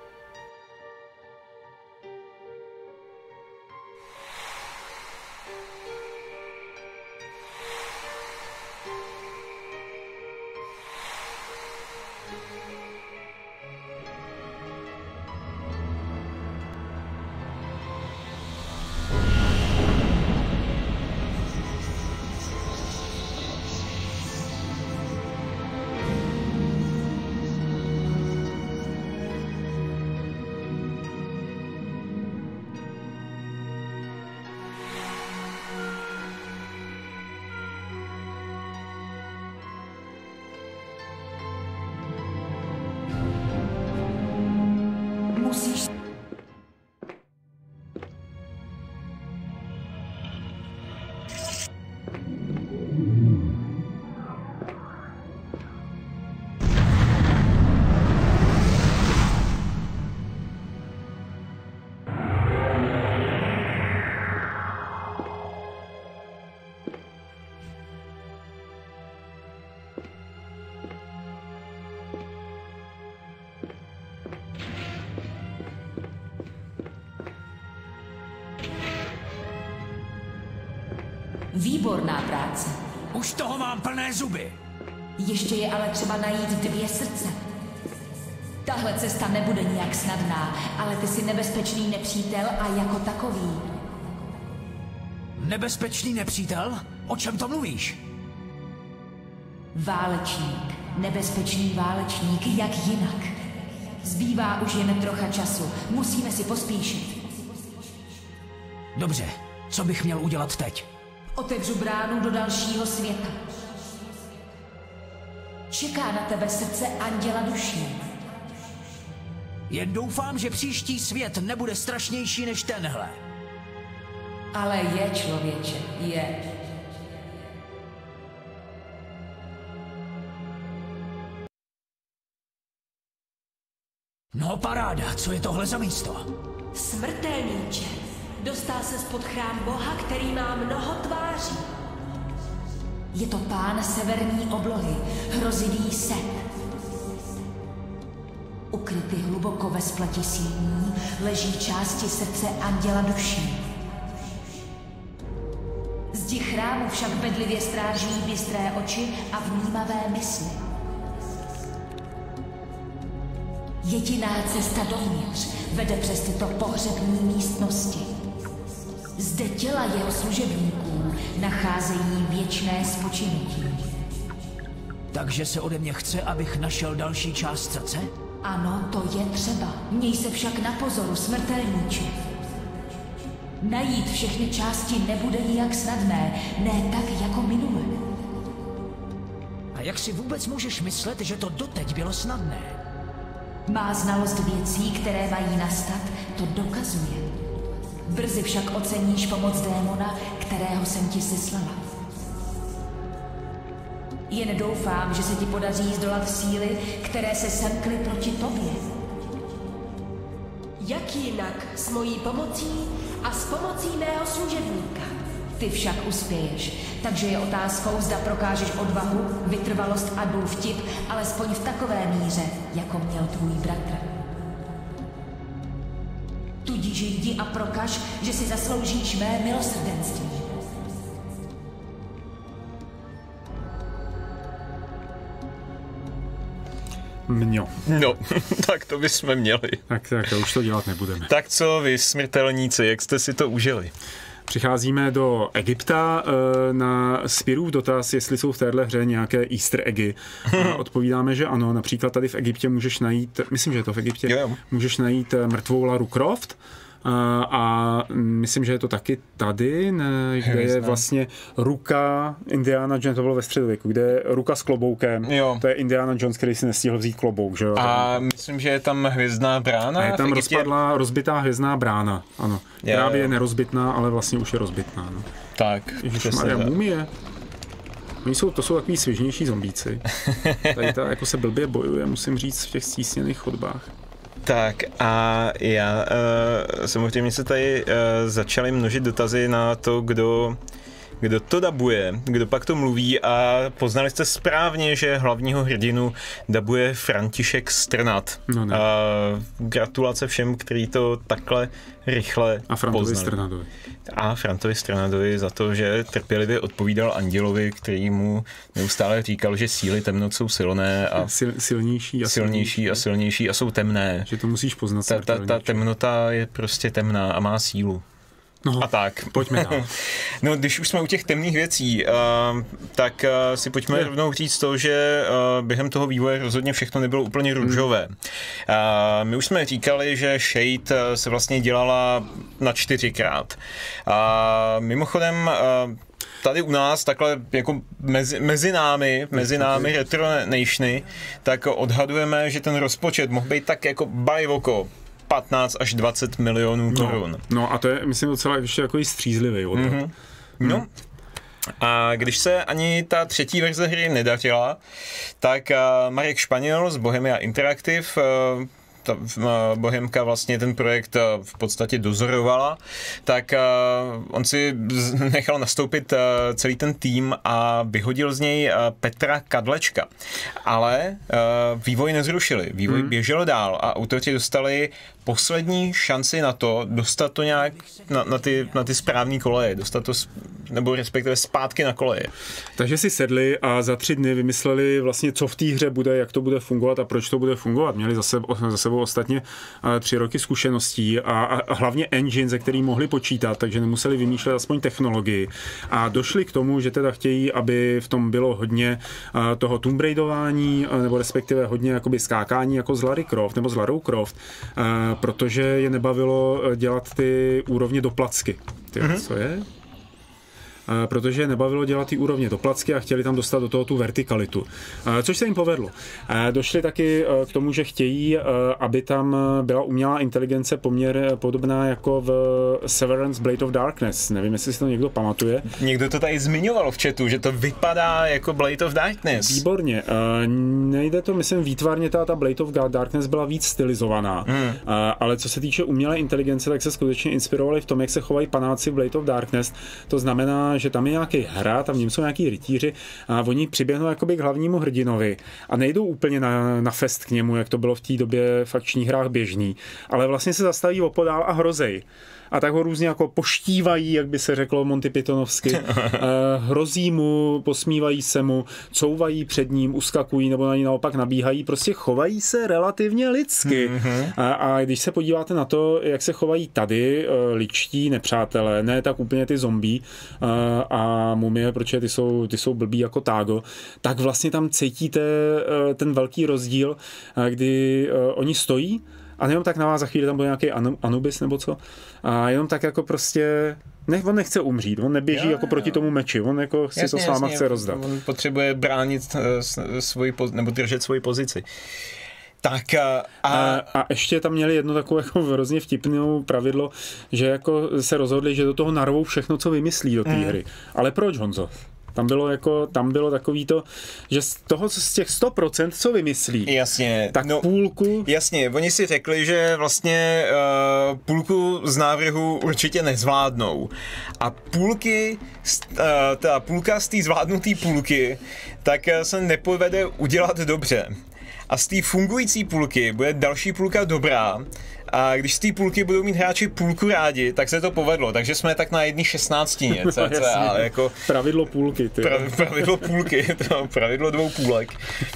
Musíš... Výborná práce. Už toho mám plné zuby. Ještě je ale třeba najít dvě srdce. Tahle cesta nebude nijak snadná, ale ty jsi nebezpečný nepřítel a jako takový. Nebezpečný nepřítel? O čem to mluvíš? Válečník. Nebezpečný válečník, jak jinak. Zbývá už jen trocha času. Musíme si pospíšit. Dobře, co bych měl udělat teď? Otevřu bránu do dalšího světa. Čeká na tebe srdce anděla duší. Jen doufám, že příští svět nebude strašnější než tenhle. Ale je, člověče, je. No paráda, co je tohle za místo? Smrtelníče. Dostal se spod chrám Boha, který má mnoho tváří. Je to pán severní oblohy, hrozivý Set. Ukryty hluboko ve spleti síní leží části srdce anděla duší. Zdi chrámu však bedlivě stráží bystré oči a vnímavé mysli. Jediná cesta dovnitř vede přes tyto pohřební místnosti. Zde těla jeho služebníků nacházejí věčné spočinutí. Takže se ode mě chce, abych našel další část srdce? Ano, to je třeba. Měj se však na pozoru, smrtelníče. Najít všechny části nebude nijak snadné, ne tak jako minule. A jak si vůbec můžeš myslet, že to doteď bylo snadné? Má znalost věcí, které mají nastat, to dokazuje. Brzy však oceníš pomoc démona, kterého jsem ti seslala. Jen doufám, že se ti podaří zdolat síly, které se semkly proti tobě. Jak jinak s mojí pomocí a s pomocí mého služebníka? Ty však uspěješ, takže je otázkou, zda prokážeš odvahu, vytrvalost a důvtip, alespoň v takové míře, jako měl tvůj bratr. Tudíž jdi a prokaž, že si zasloužíš mé milosrdenství. Mňo. No, tak to bychom měli. Tak, tak už to dělat nebudeme. Tak co vy, smrtelníci, jak jste si to užili? Přicházíme do Egypta na Spirův dotaz, jestli jsou v téhle hře nějaké easter eggy. A odpovídáme, že ano. Například tady v Egyptě můžeš najít, myslím, že je to v Egyptě, jo. můžeš najít mrtvou Laru Croft. A, a myslím, že je to taky tady, ne, kde je vlastně ruka Indiana Jones, to bylo ve středověku, kde je ruka s kloboukem. Jo. To je Indiana Jones, který si nestihl vzít klobouk. Že jo? A myslím, že je tam hvězdná brána. A je tam rozpadlá, rozbitá hvězdná brána, ano. Která je nerozbitná, ale vlastně už je rozbitná. No. Tak. Ježišmarja, mumie. Oni jsou, to jsou takový svěžnější zombíci. Tady ta jako se blbě bojuje, musím říct, v těch stísněných chodbách. Tak a já uh, samozřejmě se tady uh, začaly množit dotazy na to, kdo, kdo to dabuje, kdo pak to mluví a poznali jste správně, že hlavního hrdinu dabuje František Strnad. No ne. Uh, gratulace všem, kteří to takhle rychle a Frantovi poznali. Strnadovi. A Frantovi Strnadovi za to, že trpělivě odpovídal andělovi, který mu neustále říkal, že síly temnot jsou silné a Sil, silnější, a silnější a silnější a jsou temné. Že to musíš poznat. Ta, ta, ta temnota je prostě temná a má sílu. No, a tak. Pojďme dál. No, když už jsme u těch temných věcí, uh, tak uh, si pojďme je. rovnou říct to, že uh, během toho vývoje rozhodně všechno nebylo úplně růžové. Hmm. Uh, my už jsme říkali, že Shade se vlastně dělala na čtyřikrát. Uh, mimochodem, uh, tady u nás, takhle jako mezi, mezi námi, mezi námi Retro Nationy, tak odhadujeme, že ten rozpočet mohl být tak jako bajvoko patnáct až dvacet milionů korun. No, no a to je, myslím, docela ještě jako i střízlivý odhad. Mm-hmm. No. Mm. A když se ani ta třetí verze hry nedařila, tak uh, Marek Španěl z Bohemia Interactive, uh, ta uh, Bohemka vlastně ten projekt uh, v podstatě dozorovala, tak uh, on si nechal nastoupit uh, celý ten tým a vyhodil z něj uh, Petra Kadlečka. Ale uh, vývoj nezrušili, vývoj hmm. běžel dál a autoři dostali poslední šanci na to, dostat to nějak na, na, ty, na ty správné koleje, dostat to, nebo respektive zpátky na koleje. Takže si sedli a za tři dny vymysleli vlastně, co v té hře bude, jak to bude fungovat a proč to bude fungovat. Měli za sebou, za sebou ostatně tři roky zkušeností a, a hlavně engine, ze kterým mohli počítat, takže nemuseli vymýšlet aspoň technologii. A došli k tomu, že teda chtějí, aby v tom bylo hodně toho Tomb Raidování, nebo respektive hodně jakoby skákání jako z Lara Croft, nebo z Larou Croft, protože je nebavilo dělat ty úrovně do placky. Ty, mm-hmm. Co je? Protože nebavilo dělat ty úrovně do placky a chtěli tam dostat do toho tu vertikalitu. Což se jim povedlo. Došli taky k tomu, že chtějí, aby tam byla umělá inteligence poměr podobná jako v Severance Blade of Darkness. Nevím, jestli si to někdo pamatuje. Někdo to tady zmiňoval v chatu, že to vypadá jako Blade of Darkness. Výborně. Nejde to, myslím, výtvarně ta, ta Blade of Darkness byla víc stylizovaná. Hmm. Ale co se týče umělé inteligence, tak se skutečně inspirovali v tom, jak se chovají panáci v Blade of Darkness. To znamená, že tam je nějaký hra, tam v něm jsou nějaký rytíři a oni přiběhnou jakoby k hlavnímu hrdinovi a nejdou úplně na, na fest k němu, jak to bylo v té době v akčních hrách běžný, ale vlastně se zastaví opodál a hrozej. A tak ho různě jako poštívají, jak by se řeklo Monty Pythonovsky. uh, hrozí mu, posmívají se mu, couvají před ním, uskakují nebo na ní naopak nabíhají. Prostě chovají se relativně lidsky. Mm-hmm. A, a když se podíváte na to, jak se chovají tady uh, ličtí nepřátelé, ne tak úplně ty zombie uh, a mumie, protože ty jsou, ty jsou blbý jako tágo, tak vlastně tam cítíte uh, ten velký rozdíl, uh, kdy uh, oni stojí a jenom tak na vás za chvíli tam byl nějaký Anubis nebo co. A jenom tak jako prostě, ne, on nechce umřít, on neběží jo, jako jo. proti tomu meči, on jako si jasně, to s váma jasně, chce rozdat. On potřebuje bránit uh, svoji, nebo držet svoji pozici. Tak a... A, a ještě tam měli jedno takové jako hrozně vtipnou pravidlo, že jako se rozhodli, že do toho narvou všechno, co vymyslí do té mm. hry. Ale proč, Honzo? Tam bylo jako, tam bylo takový to, že z toho, z těch sto procent, co vymyslí, jasně, tak no, půlku... Jasně, oni si řekli, že vlastně uh, půlku z návrhu určitě nezvládnou. A půlky, uh, ta půlka z té zvládnutý půlky, tak uh, se nepovede udělat dobře. A z té fungující půlky bude další půlka dobrá. A když z té půlky budou mít hráči půlku rádi, tak se to povedlo. Takže jsme tak na jedný šestnáctině. No, jako pravidlo půlky. Ty. Prav, pravidlo půlky, to pravidlo dvou půlek.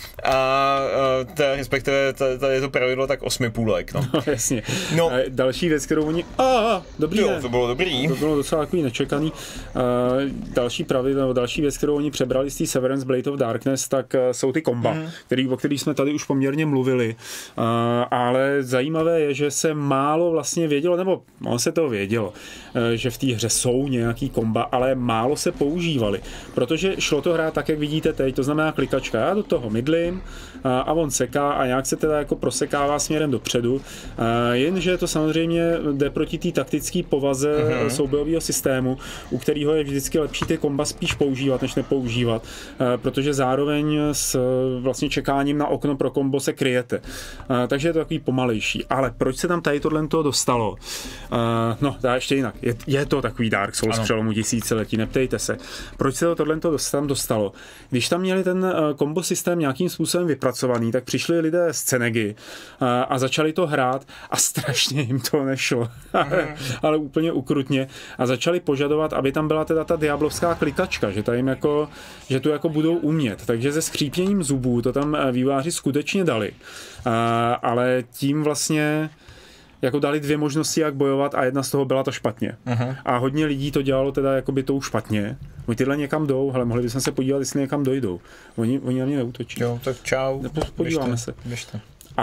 A ta, respektive ta, ta je to pravidlo tak osmi půlek. No, no jasně. No. A další věc, kterou oni... A, dobrý jo, den. to bylo dobrý. To bylo docela takový nečekaný. Uh, další pravidlo, další věc, kterou oni přebrali z té Severance Blade of Darkness, tak uh, jsou ty komba, mm. který, o kterých jsme tady už poměrně mluvili. Uh, ale zajímavé je, že se málo vlastně vědělo, nebo on se to vědělo, uh, že v té hře jsou nějaký komba, ale málo se používali. Protože šlo to hrát tak, jak vidíte teď, to znamená klikačka. Já do toho mydlím a on seká a nějak se teda jako prosekává směrem dopředu. Jenže to samozřejmě jde proti té taktické povaze uh-huh. soubojového systému, u kterého je vždycky lepší ty komba spíš používat, než nepoužívat, protože zároveň s vlastně čekáním na okno pro kombo se kryjete. Takže je to takový pomalejší. Ale proč se tam tady tohle toho dostalo? No, dá ještě jinak. Je, je to takový Dark Souls v přelomu tisíciletí, neptejte se. Proč se to tohle toho tam dostalo? Když tam měli ten kombo systém nějakým způsobem vypracovaný, tak přišli lidé z Cenegy a, a začali to hrát a strašně jim to nešlo. Mm. Ale úplně ukrutně. A začali požadovat, aby tam byla teda ta diablovská klikačka, že, ta jim jako, že tu jako budou umět. Takže se skřípněním zubů to tam vývojáři skutečně dali. A, ale tím vlastně jako dali dvě možnosti, jak bojovat a jedna z toho byla to špatně. Uh-huh. A hodně lidí to dělalo teda jakoby tou špatně. Oni tyhle někam jdou, hele, mohli bychom se podívat, jestli někam dojdou. Oni, oni na mě neútočí. Jo, tak čau. Podíváme běžte, se. Běžte.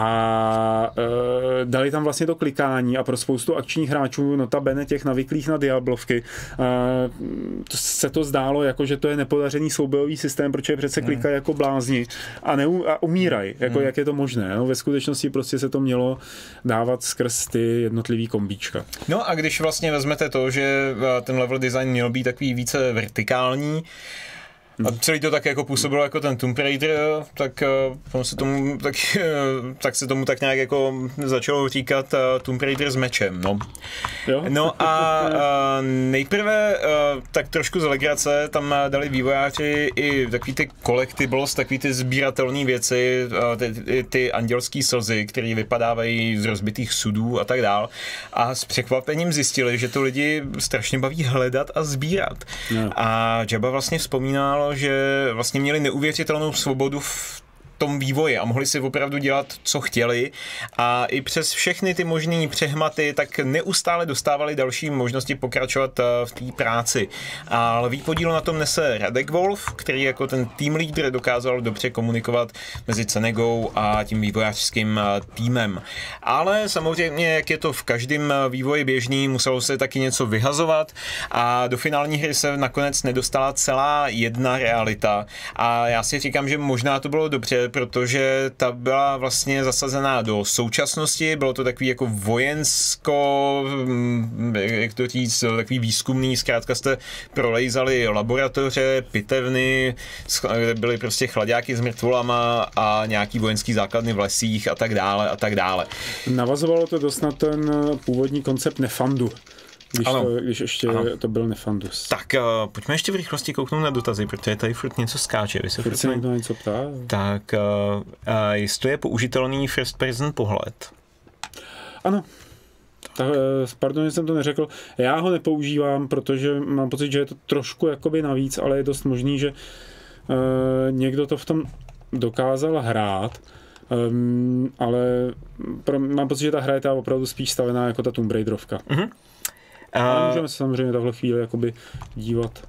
A e, dali tam vlastně to klikání a pro spoustu akčních hráčů, notabene těch navyklých na Diablovky, e, to se to zdálo jako, že to je nepodařený soubojový systém, protože přece klikají jako blázni a, neum, a umírají, jako mm. jak je to možné. No, ve skutečnosti prostě se to mělo dávat skrz ty jednotlivý kombíčka. No a když vlastně vezmete to, že ten level design měl být takový více vertikální, a celý to tak jako působilo jako ten Tomb Raider, tak, se tomu, tak, tak se tomu tak nějak jako začalo říkat Tomb Raider s mečem, no. Jo? No a nejprve tak trošku z legrace tam dali vývojáři i takový ty collectibles, takový ty sbíratelné věci, ty, ty andělský slzy, které vypadávají z rozbitých sudů a tak dál. A s překvapením zjistili, že to lidi strašně baví hledat a sbírat. No. A Jabba vlastně vzpomínal, že vlastně měli neuvěřitelnou svobodu v tom vývoji a mohli si opravdu dělat, co chtěli a i přes všechny ty možné přehmaty tak neustále dostávali další možnosti pokračovat v té práci. A levý podíl na tom nese Radek Wolf, který jako ten team leader dokázal dobře komunikovat mezi Cenegou a tím vývojářským týmem. Ale samozřejmě, jak je to v každém vývoji běžný, muselo se taky něco vyhazovat a do finální hry se nakonec nedostala celá jedna realita. A já si říkám, že možná to bylo dobře, protože ta byla vlastně zasazená do současnosti, bylo to takový jako vojensko, jak to říct, takový výzkumný, zkrátka jste prolejzali laboratoře, pitevny, byly prostě chladáky s mrtvolama a nějaký vojenský základny v lesích a tak dále a tak dále. Navazovalo to dost na ten původní koncept Nefandu. Když, to, když ještě ano. to byl Nefandus. Tak uh, pojďme ještě v rychlosti kouknout na dotazy, protože tady furt něco skáče. Vy se furt se někdo něco ptá? Tak, uh, uh, jestli je použitelný first person pohled? Ano. Tak, pardon, že jsem to neřekl. Já ho nepoužívám, protože mám pocit, že je to trošku jakoby navíc, ale je dost možný, že uh, někdo to v tom dokázal hrát. Um, ale pro, mám pocit, že ta hra je ta opravdu spíš stavená jako ta Tomb Raiderovka. Uh-huh. A můžeme se samozřejmě takhle chvíli jakoby dívat.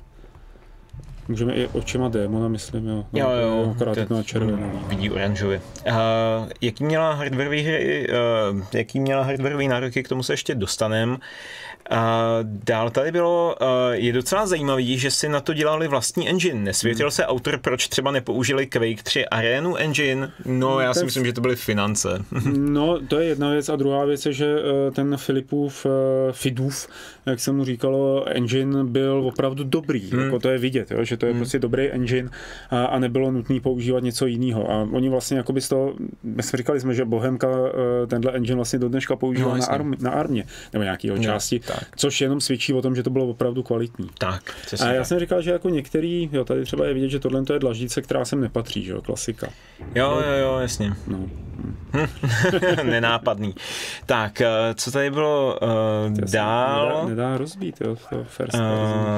Můžeme i očima démona, myslím, jo. Jo, jo. Akorát to na červený. Vidí oranžově. Uh, jaký měla hardwareový hry, uh, jaký měla hardwareový nároky, k tomu se ještě dostaneme. Uh, dál tady bylo, uh, je docela zajímavý, že si na to dělali vlastní engine. Nesvětil hmm. se autor, proč třeba nepoužili Quake tři Arenu engine? No, já si myslím, že to byly finance. No, to je jedna věc a druhá věc je, že ten Filipův, Fidův, jak se mu říkalo, engine byl opravdu dobrý. Hmm. Jako to je vidět, jo? Že že to je hmm. prostě dobrý engine a, a nebylo nutné používat něco jiného. A oni vlastně jakoby z toho, my jsme říkali jsme, že Bohemka tenhle engine vlastně do dneška používá no, na, arm, na armě, nebo nějaký jeho části, tak. Což jenom svědčí o tom, že to bylo opravdu kvalitní. Tak, a já tak. jsem říkal, že jako některý, jo, tady třeba je vidět, že tohle to je dlaždice, která sem nepatří, že jo, klasika. Jo, jo, jo, jasně. No. Nenápadný. Tak, co tady bylo uh, dál? Nedá, nedá rozbít, jo, to first uh,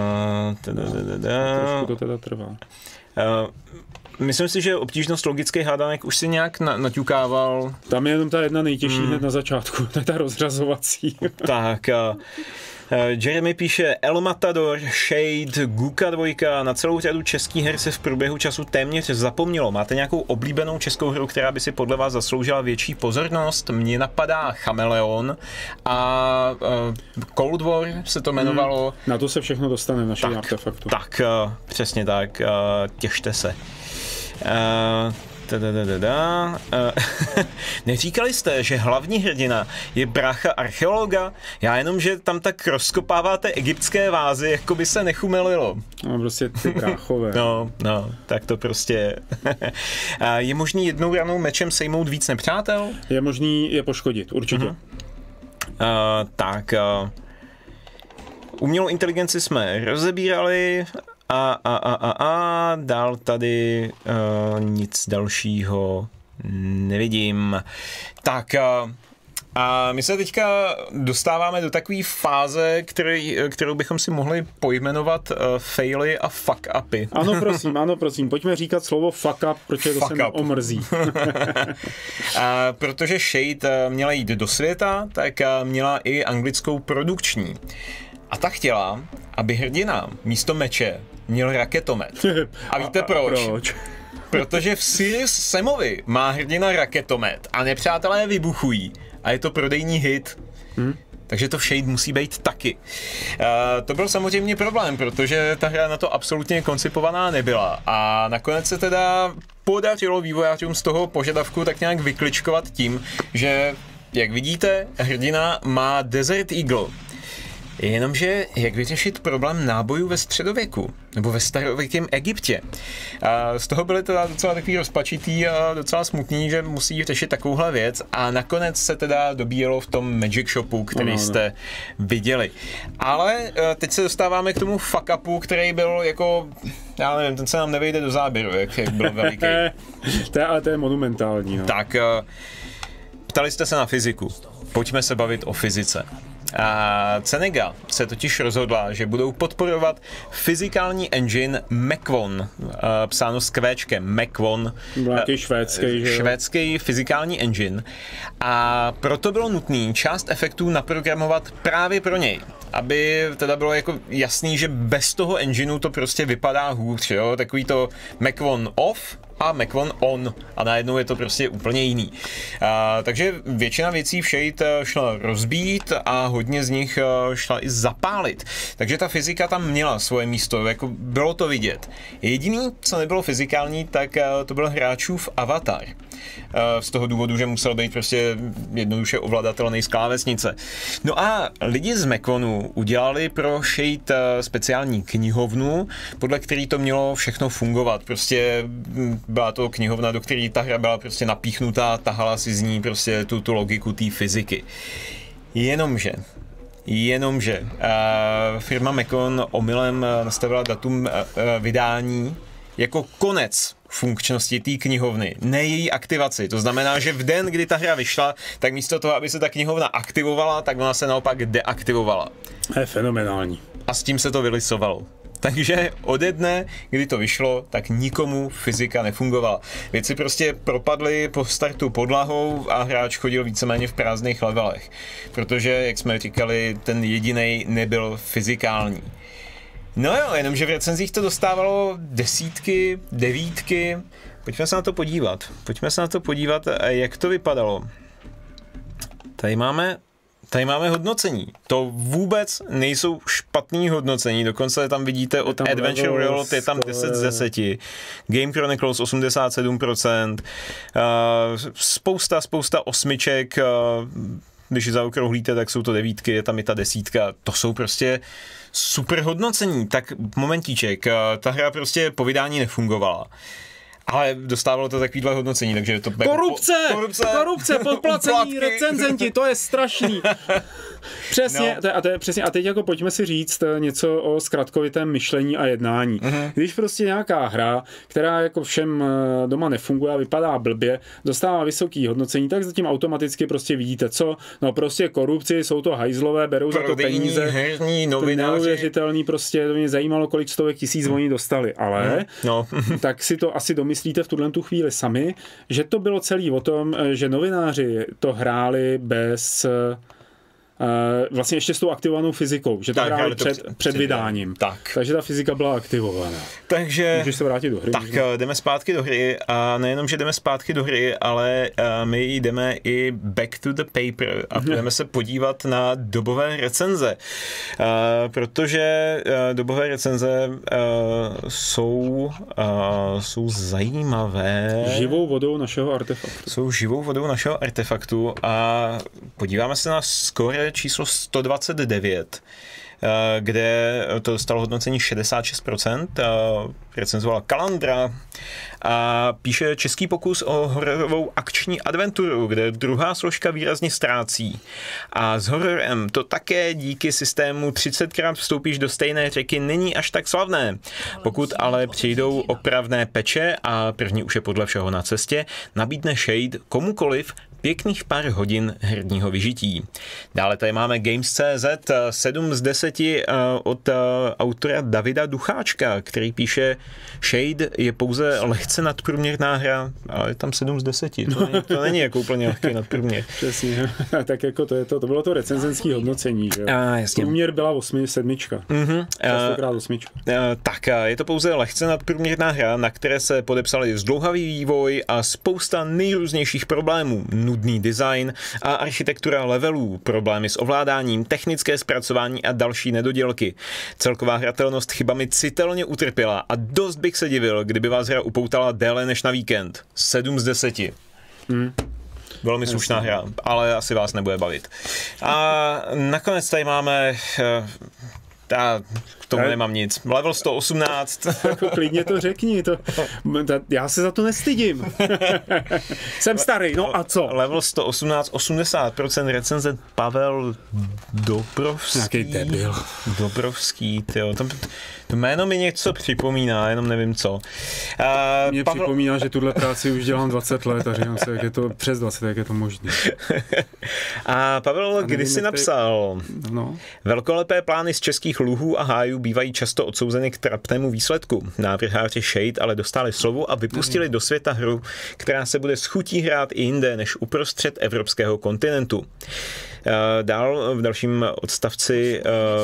Trošku to teda trvá. Uh, myslím si, že obtížnost logických hádanek už si nějak na, naťukával. Tam je jenom ta jedna nejtěžší hmm. hned na začátku, to je ta rozřazovací. Tak, uh, Jeremy píše El Matador, Shade, Guka dvojka, na celou řadu českých her se v průběhu času téměř zapomnělo. Máte nějakou oblíbenou českou hru, která by si podle vás zasloužila větší pozornost? Mně napadá Chameleon a uh, Cold War se to jmenovalo. Hmm, na to se všechno dostane v našem artefaktu. Tak, uh, přesně tak, uh, těšte se. Uh, Da, da, da, da, da. Uh, neříkali jste, že hlavní hrdina je brácha archeologa? Já jenom, že tam tak rozkopáváte egyptské vázy, jako by se nechumelilo. No, prostě ty bráchové. No, no, tak to prostě. Je možný jednou ranou mečem sejmout víc nepřátel? Je možný je poškodit, určitě. Uh-huh. Uh, tak, uh, umělou inteligenci jsme rozebírali. A, a, a, a, a dál tady uh, nic dalšího nevidím. Tak uh, a my se teďka dostáváme do takové fáze, který, kterou bychom si mohli pojmenovat uh, faily a fuck upy. Ano, prosím, ano, prosím. Pojďme říkat slovo fuck up, protože to se omrzí. A protože Shade měla jít do světa, tak měla i anglickou produkční. A ta chtěla, aby hrdina místo meče měl raketomet. A víte a, proč? proč? Protože v Sirius Samovi má hrdina raketomet a nepřátelé vybuchují. A je to prodejní hit. Hmm. Takže to v Shade musí být taky. Uh, to byl samozřejmě problém, protože ta hra na to absolutně koncipovaná nebyla. A nakonec se teda podařilo vývojářům z toho požadavku tak nějak vykličkovat tím, že, jak vidíte, hrdina má Desert Eagle. Jenomže jak vyřešit problém nábojů ve středověku nebo ve starověkém Egyptě. A z toho byly teda docela takový rozpačitý a docela smutný, že musí řešit takovouhle věc a nakonec se teda dobíjelo v tom Magic Shopu, který no, no, jste viděli. Ale teď se dostáváme k tomu fuck upu, který byl jako, já nevím, ten se nám nevejde do záběru, jak, jak byl veliký. to je, ale to je monumentální. No. Tak, ptali jste se na fyziku. Pojďme se bavit o fyzice. A Cenega se totiž rozhodla, že budou podporovat fyzikální engine Mekvon, psáno s kvéčkem, Mekvon. Nějaký švédský, že? Švédský fyzikální engine. A proto bylo nutné část efektů naprogramovat právě pro něj. Aby teda bylo jako jasný, že bez toho engineu to prostě vypadá hůř, jo? Takový to Mekvon off a Mekvon on a najednou je to prostě úplně jiný. A, takže většina věcí v Shade šla rozbít a hodně z nich šla i zapálit. Takže ta fyzika tam měla svoje místo, jako bylo to vidět. Jediný, co nebylo fyzikální, tak to byl hráčův avatar. Z toho důvodu, že musel být prostě jednoduše ovladatelný z klávesnice. No a lidi z Mekvonu udělali pro Shade speciální knihovnu, podle který to mělo všechno fungovat. Prostě byla to knihovna, do které ta hra byla prostě napíchnutá, tahala si z ní prostě tu, tu logiku té fyziky. Jenomže Jenomže uh, firma Mekon omylem nastavila datum uh, vydání jako konec funkčnosti té knihovny, ne její aktivaci. To znamená, že v den, kdy ta hra vyšla, tak místo toho, aby se ta knihovna aktivovala, tak ona se naopak deaktivovala. To je fenomenální. A s tím se to vylisovalo. Takže ode dne, kdy to vyšlo, tak nikomu fyzika nefungovala. Věci prostě propadly po startu podlahou a hráč chodil víceméně v prázdných levelech. Protože, jak jsme říkali, ten jedinej nebyl fyzikální. No jo, jenomže v recenzích to dostávalo desítky, devítky. Pojďme se na to podívat. Pojďme se na to podívat, jak to vypadalo. Tady máme, tady máme hodnocení. To vůbec nejsou špatný hodnocení. Dokonce tam vidíte od Adventure World je tam deset z deseti. Game Chronicles osmdesát sedm procent. Uh, spousta, spousta osmiček. Uh, když zaokrouhlíte, tak jsou to devítky, je tam i ta desítka, to jsou prostě super hodnocení, tak momentíček, ta hra prostě po vydání nefungovala. Ale dostávalo to takovýhle hodnocení, takže to... Korupce! Po, korupce! Korupce! Podplacení recenzenti, to je strašný. Přesně, no. a, to je, přesně, a teď jako pojďme si říct něco o zkratkovitém myšlení a jednání. Uh-huh. Když prostě nějaká hra, která jako všem doma nefunguje a vypadá blbě, dostává vysoký hodnocení, tak zatím automaticky prostě vidíte, co? No prostě korupci, jsou to hajzlové, berou za to peníze. Herní, novináři. To neuvěřitelný, prostě to mě zajímalo, kolik stovek tisíc oni dostali, ale no. tak si to asi domyslíte v tuhle tu chvíli sami, že to bylo celý o tom, že novináři to hráli bez... Uh, vlastně ještě s tou aktivovanou fyzikou, že to tak, hráli před, před, před vydáním. Tak. Takže ta fyzika byla aktivovaná. Takže... Můžeš se vrátit do hry. Tak můžeme? Jdeme zpátky do hry a nejenom, že jdeme zpátky do hry, ale uh, my jdeme i back to the paper a budeme se podívat na dobové recenze. Uh, protože uh, dobové recenze uh, jsou, uh, jsou zajímavé. Živou vodou našeho artefaktu. Jsou živou vodou našeho artefaktu a podíváme se na skóre číslo sto dvacet devět, kde to dostalo hodnocení šedesát šest procent, recenzovala Kalandra a píše český pokus o hororovou akční adventuru, kde druhá složka výrazně ztrácí. A s hororem to také díky systému třicetkrát vstoupíš do stejné řeky není až tak slavné. Pokud ale přijdou opravné peče a první už je podle všeho na cestě, nabídne Shade komukoliv pěkných pár hodin herního vyžití. Dále tady máme Games tečka cé zet sedm z deseti od autora Davida Ducháčka, který píše Shade je pouze lehce nadprůměrná hra, ale je tam sedm z deseti. To není, to není jako úplně lehký nadprůměr. Přesně, tak jako to je to, to bylo to recenzenské hodnocení, že? A, jasně. Průměr byla osmi, sedmička. Mm-hmm. Častokrát osmička. Tak je to pouze lehce nadprůměrná hra, na které se podepsali zdlouhavý vývoj a spousta nejrůznějších problémů. Nudný design a architektura levelů, problémy s ovládáním, technické zpracování a další nedodělky. Celková hratelnost chybami citelně utrpěla a dost bych se divil, kdyby vás hra upoutala déle než na víkend. sedm z deseti. Hmm. Velmi slušná hra, ale asi vás nebude bavit. A nakonec tady máme... Já k tomu nemám nic. Level sto osmnáct. Jako klidně to řekni. To, já se za to nestydím. Jsem starý, no a co? Level sto osmnáct, osmdesát procent recenzent Pavel Dobrovský. Nějaký debil. Dobrovský, tyjo. To, to jméno mi něco připomíná, jenom nevím co. Uh, Mně Pavel... připomíná, že tuhle práci už dělám dvacet let a říkám se, jak je to přes dvacet, jak je to možné. A Pavel a kdysi napsal, no. Velkolepé plány z českých luhů a hájů bývají často odsouzeny k trapnému výsledku. Návrháři Shade ale dostali slovo a vypustili do světa hru, která se bude s chutí hrát i jinde než uprostřed evropského kontinentu. Dál v dalším odstavci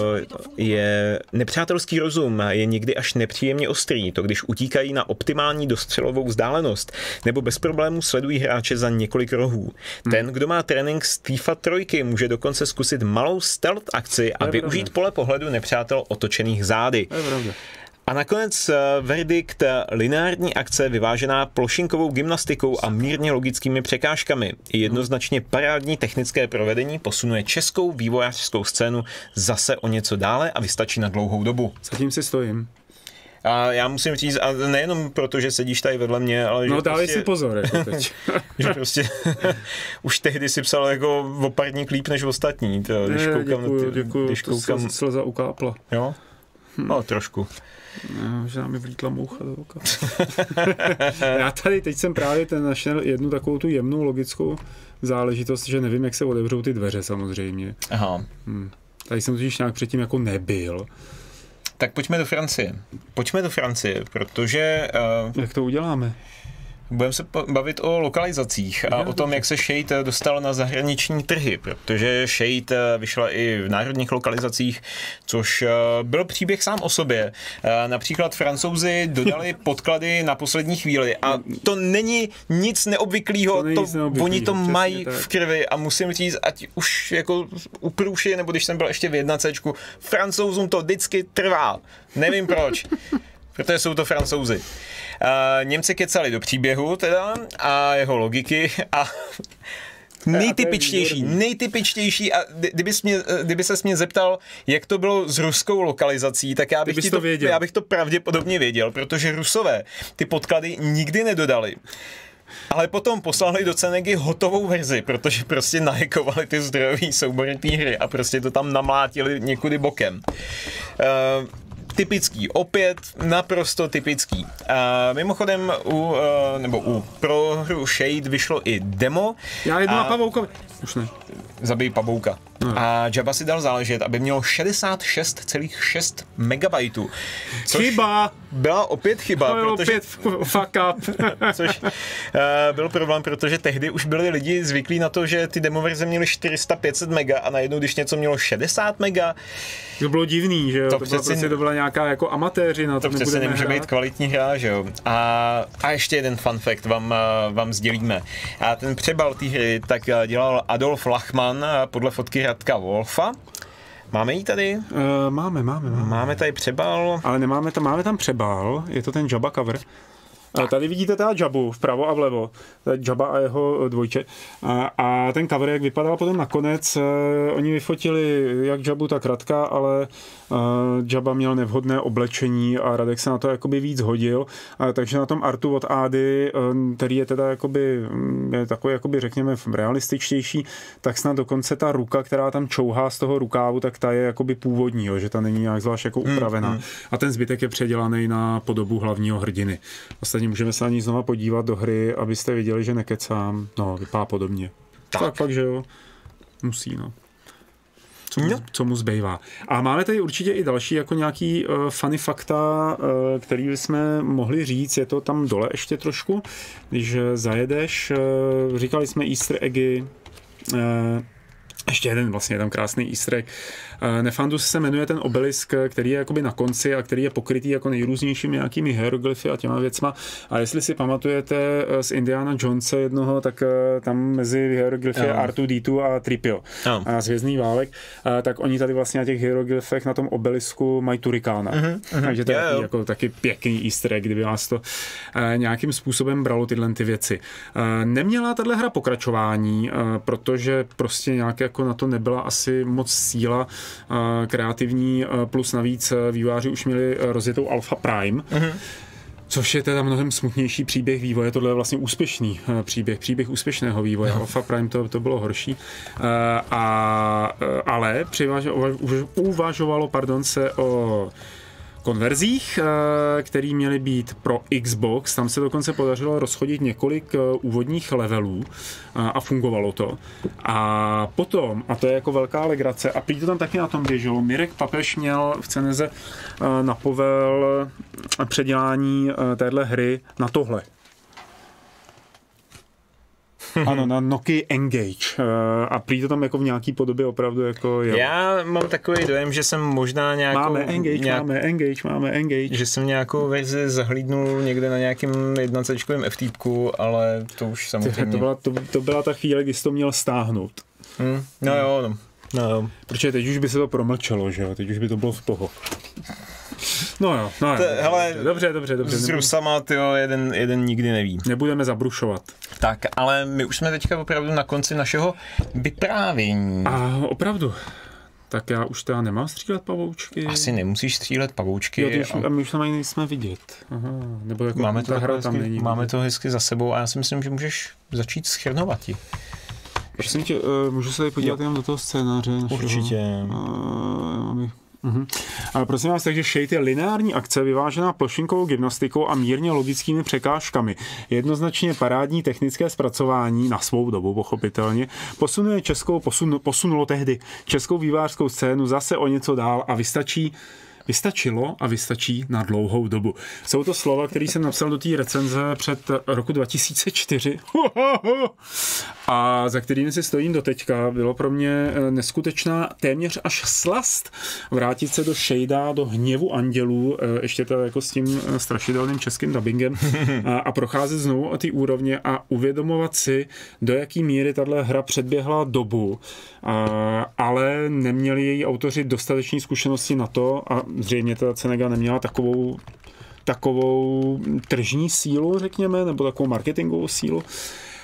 je nepřátelský rozum je někdy až nepříjemně ostrý, to když utíkají na optimální dostřelovou vzdálenost nebo bez problémů sledují hráče za několik rohů. Ten, kdo má trénink z FIFA trojky, může dokonce zkusit malou stealth akci a využít pole pohledu nepřátel otočených zády. A nakonec verdikt lineární akce vyvážená plošinkovou gymnastikou a mírně logickými překážkami. Jednoznačně parádní technické provedení posunuje českou vývojářskou scénu zase o něco dále a vystačí na dlouhou dobu. Zatím si stojím. A já musím říct, a nejenom proto, že sedíš tady vedle mě, ale že no dávej prostě, si pozor, jako teď. že prostě už tehdy si psal jako o pár dní líp než ostatní. To, když ne, koukám děkuju, na ty, děkuju, když to koukám... slza ukápla. Jo? No, trošku. No, že nám mi vlítla moucha do oka. Já tady teď jsem právě ten našel jednu takovou tu jemnou logickou záležitost, že nevím, jak se otevřou ty dveře samozřejmě. Aha. Hm. Tady jsem totiž nějak předtím jako nebyl. Tak pojďme do Francie. Pojďme do Francie, protože... Uh, jak to uděláme? Budeme se bavit o lokalizacích a o tom, jak se Shade dostal na zahraniční trhy, protože Shade vyšla i v národních lokalizacích, což byl příběh sám o sobě. Například Francouzi dodali podklady na poslední chvíli a to není nic neobvyklého, to, to oni to mají v krvi a musím říct, ať už jako u průši, nebo když jsem byl ještě v jednacečku, Francouzům to vždycky trvá. Nevím proč. Protože jsou to Francouzi. Uh, Němci kecali do příběhu teda a jeho logiky a Nejtypičtější, nejtypičtější a kdyby, mě, kdyby ses mě zeptal, jak to bylo s ruskou lokalizací, tak já bych, ti to, já bych to pravděpodobně věděl, protože Rusové ty podklady nikdy nedodali. Ale potom poslali do Cenegy hotovou verzi, protože prostě nahekovali ty zdrojové soubory té hry a prostě to tam namlátili někudy bokem. Uh, Typický, opět naprosto typický. A mimochodem u, nebo u pro hru Shade vyšlo i demo. Já jedu a... na pavoukovi. Už ne. Zabij pavouka. No. A Jabba si dal záležet, aby mělo šedesát šest celá šest megabajtů. Chyba! Byla opět chyba, no, protože... opět fuck up. Což uh, byl problém, protože tehdy už byli lidi zvyklí na to, že ty demoverze měly čtyři sta pět set mega a najednou, když něco mělo šedesát mega... To bylo divný, že jo? To, to, byla, prostě, to byla nějaká jako amatéřina. To, to přece nemůže hrát. Být kvalitní hra, že jo? A, a ještě jeden fun fact vám, vám sdělíme. A ten přebal té hry tak dělal Adolf Lachman podle fotky Radka Wolfa. Máme ji tady? Uh, máme, máme, máme. Máme tady přebal. Ale nemáme tam, máme tam přebal, je to ten Jabba cover. A tady vidíte teda Jabbu vpravo a vlevo, Jabba a jeho dvojče. A, a ten cover, jak vypadal potom nakonec, uh, oni vyfotili jak Jabbu, tak Radka, ale uh, Jabba měl nevhodné oblečení a Radek se na to jakoby víc hodil. Uh, takže na tom artu od Ády, uh, který je teda jakoby, je takový, jakoby řekněme, realističtější, tak snad dokonce ta ruka, která tam čouhá z toho rukávu, tak ta je jakoby původní, jo, že ta není nějak zvlášť jako upravená. Hmm, hmm. A ten zbytek je předělaný na podobu hlavního hrdiny. Můžeme se na ní znova podívat do hry, abyste viděli, že nekecám. No, vypadá podobně. Tak, tak pak, že jo. Musí, no. Co mu, co mu zbývá. A máme tady určitě i další jako nějaký uh, funny fakta, uh, který bychom mohli říct. Je to tam dole ještě trošku. Když zajedeš, uh, říkali jsme easter eggy, uh, ještě jeden vlastně je tam krásný easter egg. Nefandus se jmenuje ten obelisk, který je jakoby na konci a který je pokrytý jako nejrůznějšími nějakými hieroglyfy a těma věcma. A jestli si pamatujete z Indiana Jonese jednoho, tak tam mezi hieroglyfy je R dva D dva a Tripio a Zvězdný válek, tak oni tady vlastně na těch hieroglyfech na tom obelisku mají Turikána. Uh-huh, uh-huh. Takže to je yeah, jako taky pěkný easter egg, kdyby vás to nějakým způsobem bralo tyhle ty věci. Neměla tahle hra pokračování, protože prostě nějak jako na to nebyla asi moc síla kreativní, plus navíc vývojáři už měli rozjetou Alpha Prime, uh-huh. což je teda mnohem smutnější příběh vývoje. Tohle je vlastně úspěšný příběh, příběh úspěšného vývoje. Uh-huh. Alpha Prime to, to bylo horší. A, ale uvažovalo pardon, se o konverzích, které měly být pro Xbox. Tam se dokonce podařilo rozchodit několik úvodních levelů a fungovalo to. A potom, a to je jako velká legrace, a prý to tam taky na tom běželo, Mirek Papež měl v Ceneze na povel předělání téhle hry na tohle. Ano, na Nokia Engage. A prý to tam jako v nějaký podobě opravdu jako je. Já mám takový dojem, že jsem možná nějakou... Máme Engage, nějak, máme Engage, máme Engage. Že jsem nějakou verzi zahlídnul někde na nějakým jednacečkovém F T Pku, ale to už samozřejmě... To byla, to, to byla ta chvíle, kdy jsi to měl stáhnout. Hmm, no hmm. jo, no. no jo. Protože teď už by se to promlčelo, že jo? Teď už by to bylo v poho. No jo, no jo. To, hele, dobře, dobře, dobře. S Rusama, tyjo, jeden, jeden nikdy neví. Nebudeme zabrušovat. Tak, ale my už jsme teďka opravdu na konci našeho vyprávění. A opravdu. Tak já už teda nemám střílet pavoučky. Asi nemusíš střílet pavoučky. Jo, už, a my už tam ani nejsme vidět. Aha, nebo jako máme to, hra hezky, tam není. Máme to hezky za sebou a já si myslím, že můžeš začít schrnovat ti. Prosím tě, uh, můžu se tady podívat jenom do toho scénáře. Našeho, určitě. Uh, Uhum. Ale prosím vás, takže Shade je lineární akce vyvážená plošinkovou gymnastikou a mírně logickými překážkami. Jednoznačně parádní technické zpracování, na svou dobu pochopitelně, posunuje českou, posun, posunulo tehdy českou vývojářskou scénu zase o něco dál a vystačí Vystačilo a vystačí na dlouhou dobu. Jsou to slova, které jsem napsal do té recenze před roku dva tisíce čtyři a za kterými si stojím do teďka. Bylo pro mě neskutečná téměř až slast vrátit se do Shadea, do hněvu andělů, ještě teda jako s tím strašidelným českým dubbingem a, a procházet znovu o ty úrovně a uvědomovat si, do jaký míry tahle hra předběhla dobu, a, ale neměli její autoři dostateční zkušenosti na to a zřejmě ta Cenega neměla takovou, takovou tržní sílu, řekněme, nebo takovou marketingovou sílu,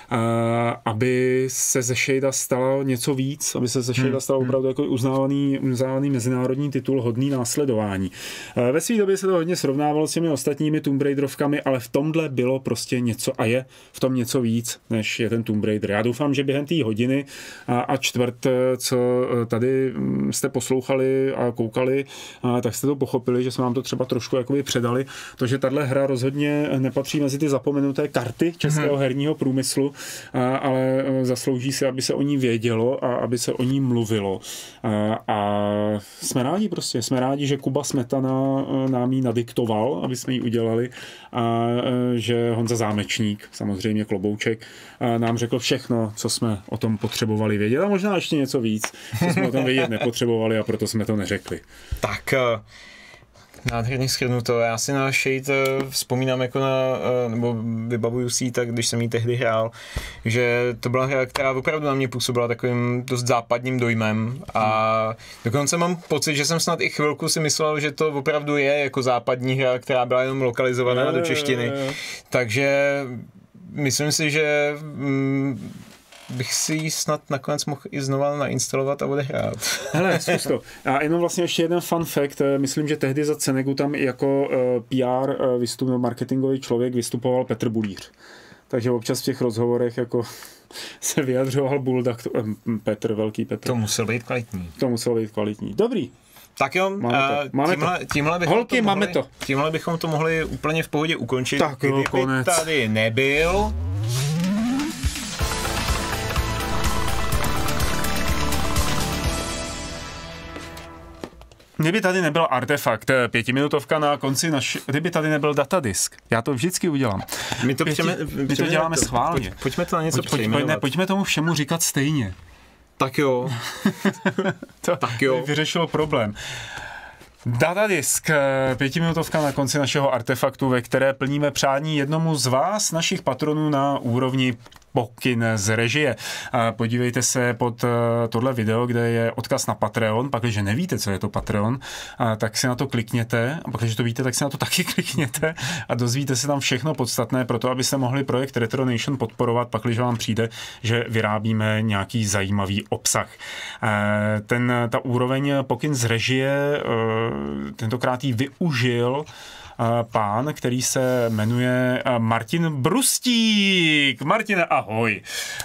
aby se ze Shadea stalo něco víc, aby se ze Shadea stalo opravdu jako uznávaný, uznávaný mezinárodní titul hodný následování. Ve své době se to hodně srovnávalo s těmi ostatními Tomb Raiderovkami, ale v tomhle bylo prostě něco a je v tom něco víc, než je ten Tomb Raider. Já doufám, že během té hodiny a, a čtvrt, co tady jste poslouchali a koukali, a, tak jste to pochopili, že jsme vám to třeba trošku jakoby předali. To, že tahle hra rozhodně nepatří mezi ty zapomenuté karty českého hmm. herního průmyslu, a, ale zaslouží si, aby se o ní vědělo a aby se o ní mluvilo. A, a jsme rádi prostě, jsme rádi, že Kuba Smetana nám ji nadiktoval, aby jsme ji udělali, a že Honza Zámečník, samozřejmě klobouček, nám řekl všechno, co jsme o tom potřebovali vědět a možná ještě něco víc, co jsme o tom vědět nepotřebovali a proto jsme to neřekli. Tak nádherně shrnuto. Já si na Shade vzpomínám jako na, nebo vybavuju si tak, když jsem ji tehdy hrál, že to byla hra, která opravdu na mě působila takovým dost západním dojmem a dokonce mám pocit, že jsem snad i chvilku si myslel, že to opravdu je jako západní hra, která byla jenom lokalizovaná do češtiny. Takže myslím si, že mm, bych si ji snad nakonec mohl i znova nainstalovat a odehrát. Hele, zkus to. A jenom vlastně ještě jeden fun fact. Myslím, že tehdy za Cenegu tam jako P R vystupoval, marketingový člověk vystupoval Petr Bulíř. Takže občas v těch rozhovorech jako se vyjadřoval Buldak, to, Petr, velký Petr. To muselo být kvalitní. To muselo být kvalitní. Dobrý. Tak jo, máme to. Máme tímhle, to. Tímhle bychom Holky, to mohli, máme to. Tímhle bychom to mohli úplně v pohodě ukončit. Tak jo, kdyby konec. Tady nebyl. Kdyby tady nebyl artefakt, pětiminutovka na konci, naš... kdyby tady nebyl datadisk, já to vždycky udělám. My to, Pěti... přeme, My to děláme to. schválně. Pojď, pojďme to na něco pojď, pojď, pojď, ne, pojďme tomu všemu říkat stejně. Tak jo. to tak jo. vyřešilo problém. Datadisk, pětiminutovka na konci našeho artefaktu, ve které plníme přání jednomu z vás, našich patronů na úrovni pokyn z režie. Podívejte se pod tohle video, kde je odkaz na Patreon, pak když nevíte, co je to Patreon, tak si na to klikněte, a pak když to víte, tak si na to taky klikněte a dozvíte se tam všechno podstatné pro to, abyste mohli projekt Retro Nation podporovat, pak když vám přijde, že vyrábíme nějaký zajímavý obsah. Ten, ta úroveň pokyn z režie, tentokrát ji využil pán, který se jmenuje Martin Brustík. Martine, ahoj.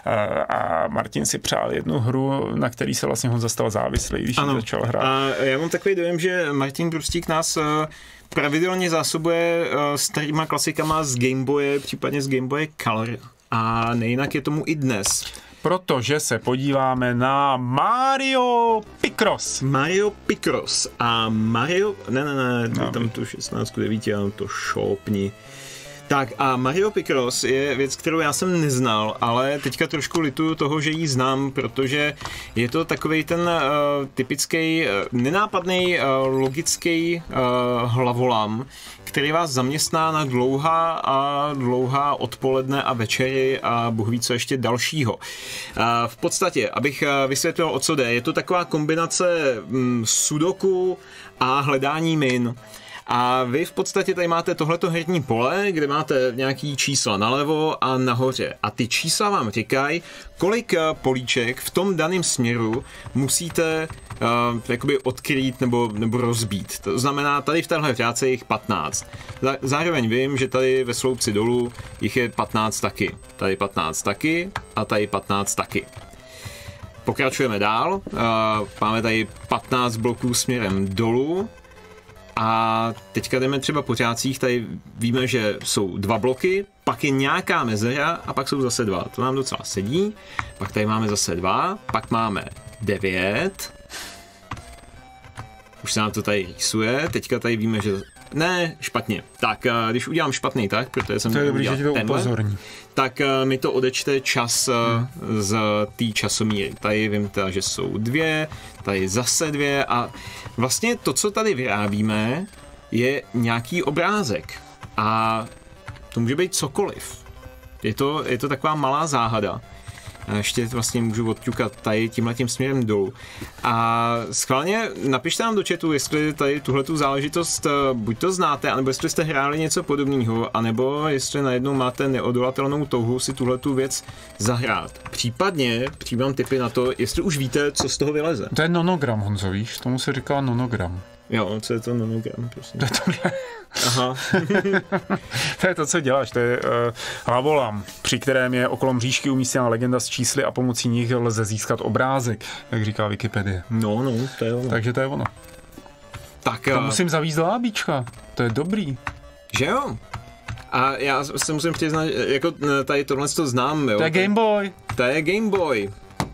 A Martin si přál jednu hru, na který se vlastně Honza stal závislý, když ano, začal hrát. A já mám takový dojem, že Martin Brustík nás pravidelně zásobuje starýma klasikama z Game Boye, případně z Game Boye Color. A nejinak je tomu i dnes. Protože se podíváme na Mario Picross. Mario Picross. A Mario... Ne, ne, ne, no, tam tu šestnáct devět, já to šoupni. Tak a Mario Picross je věc, kterou já jsem neznal, ale teďka trošku lituju toho, že ji znám, protože je to takovej ten uh, typický, uh, nenápadný, uh, logický uh, hlavolam, který vás zaměstná na dlouhá a dlouhá odpoledne a večery a Bůh ví co ještě dalšího. Uh, v podstatě, abych uh, vysvětlil, o co jde, je to taková kombinace um, sudoku a hledání min. A vy v podstatě tady máte tohleto herní pole, kde máte nějaký čísla nalevo a nahoře. A ty čísla vám říkají, kolik políček v tom daném směru musíte uh, jakoby odkrýt nebo, nebo rozbít. To znamená, tady v téhle řádce je jich patnáct. Zároveň vím, že tady ve sloupci dolů jich je patnáct taky. Tady patnáct taky a tady patnáct taky. Pokračujeme dál. Uh, máme tady patnáct bloků směrem dolů. A teďka jdeme třeba po řádcích, tady víme, že jsou dva bloky, pak je nějaká mezera a pak jsou zase dva. To nám docela sedí. Pak tady máme zase dva, pak máme devět. Už se nám to tady rýsuje, teďka tady víme, že... Ne, špatně. Tak, když udělám špatný tak, protože jsem to je dobrý, že to upozorní. Tak mi to odečte čas hmm. z té časomíry. Tady vím teda, že jsou dvě, tady zase dvě a vlastně to, co tady vyrábíme, je nějaký obrázek. A to může být cokoliv. Je to, je to taková malá záhada. A ještě vlastně můžu odťukat tady tímhletím směrem dolů. A schválně napište nám do chatu, jestli tady tuhletu záležitost buď to znáte, anebo jestli jste hráli něco podobného, anebo jestli najednou máte neodolatelnou touhu si tuhletu věc zahrát. Případně přijmám tipy na to, jestli už víte, co z toho vyleze. To je nonogram, Honzo, víš? Tomu se říká nonogram. Jo, co je to nonogram, prosím. To je tohle. Aha. To je to, co děláš, to je uh, hlavolam, při kterém je okolo mřížky umístěná legenda s čísly a pomocí nich lze získat obrázek, jak říká Wikipedie. No, no, to je ono. Takže to je ono. Tak, to uh, musím zavízt do lábíčka, to je dobrý. Že jo? A já se musím přiznat, jako tady tohle to znám, jo. To je Game Boy. To je Game Boy.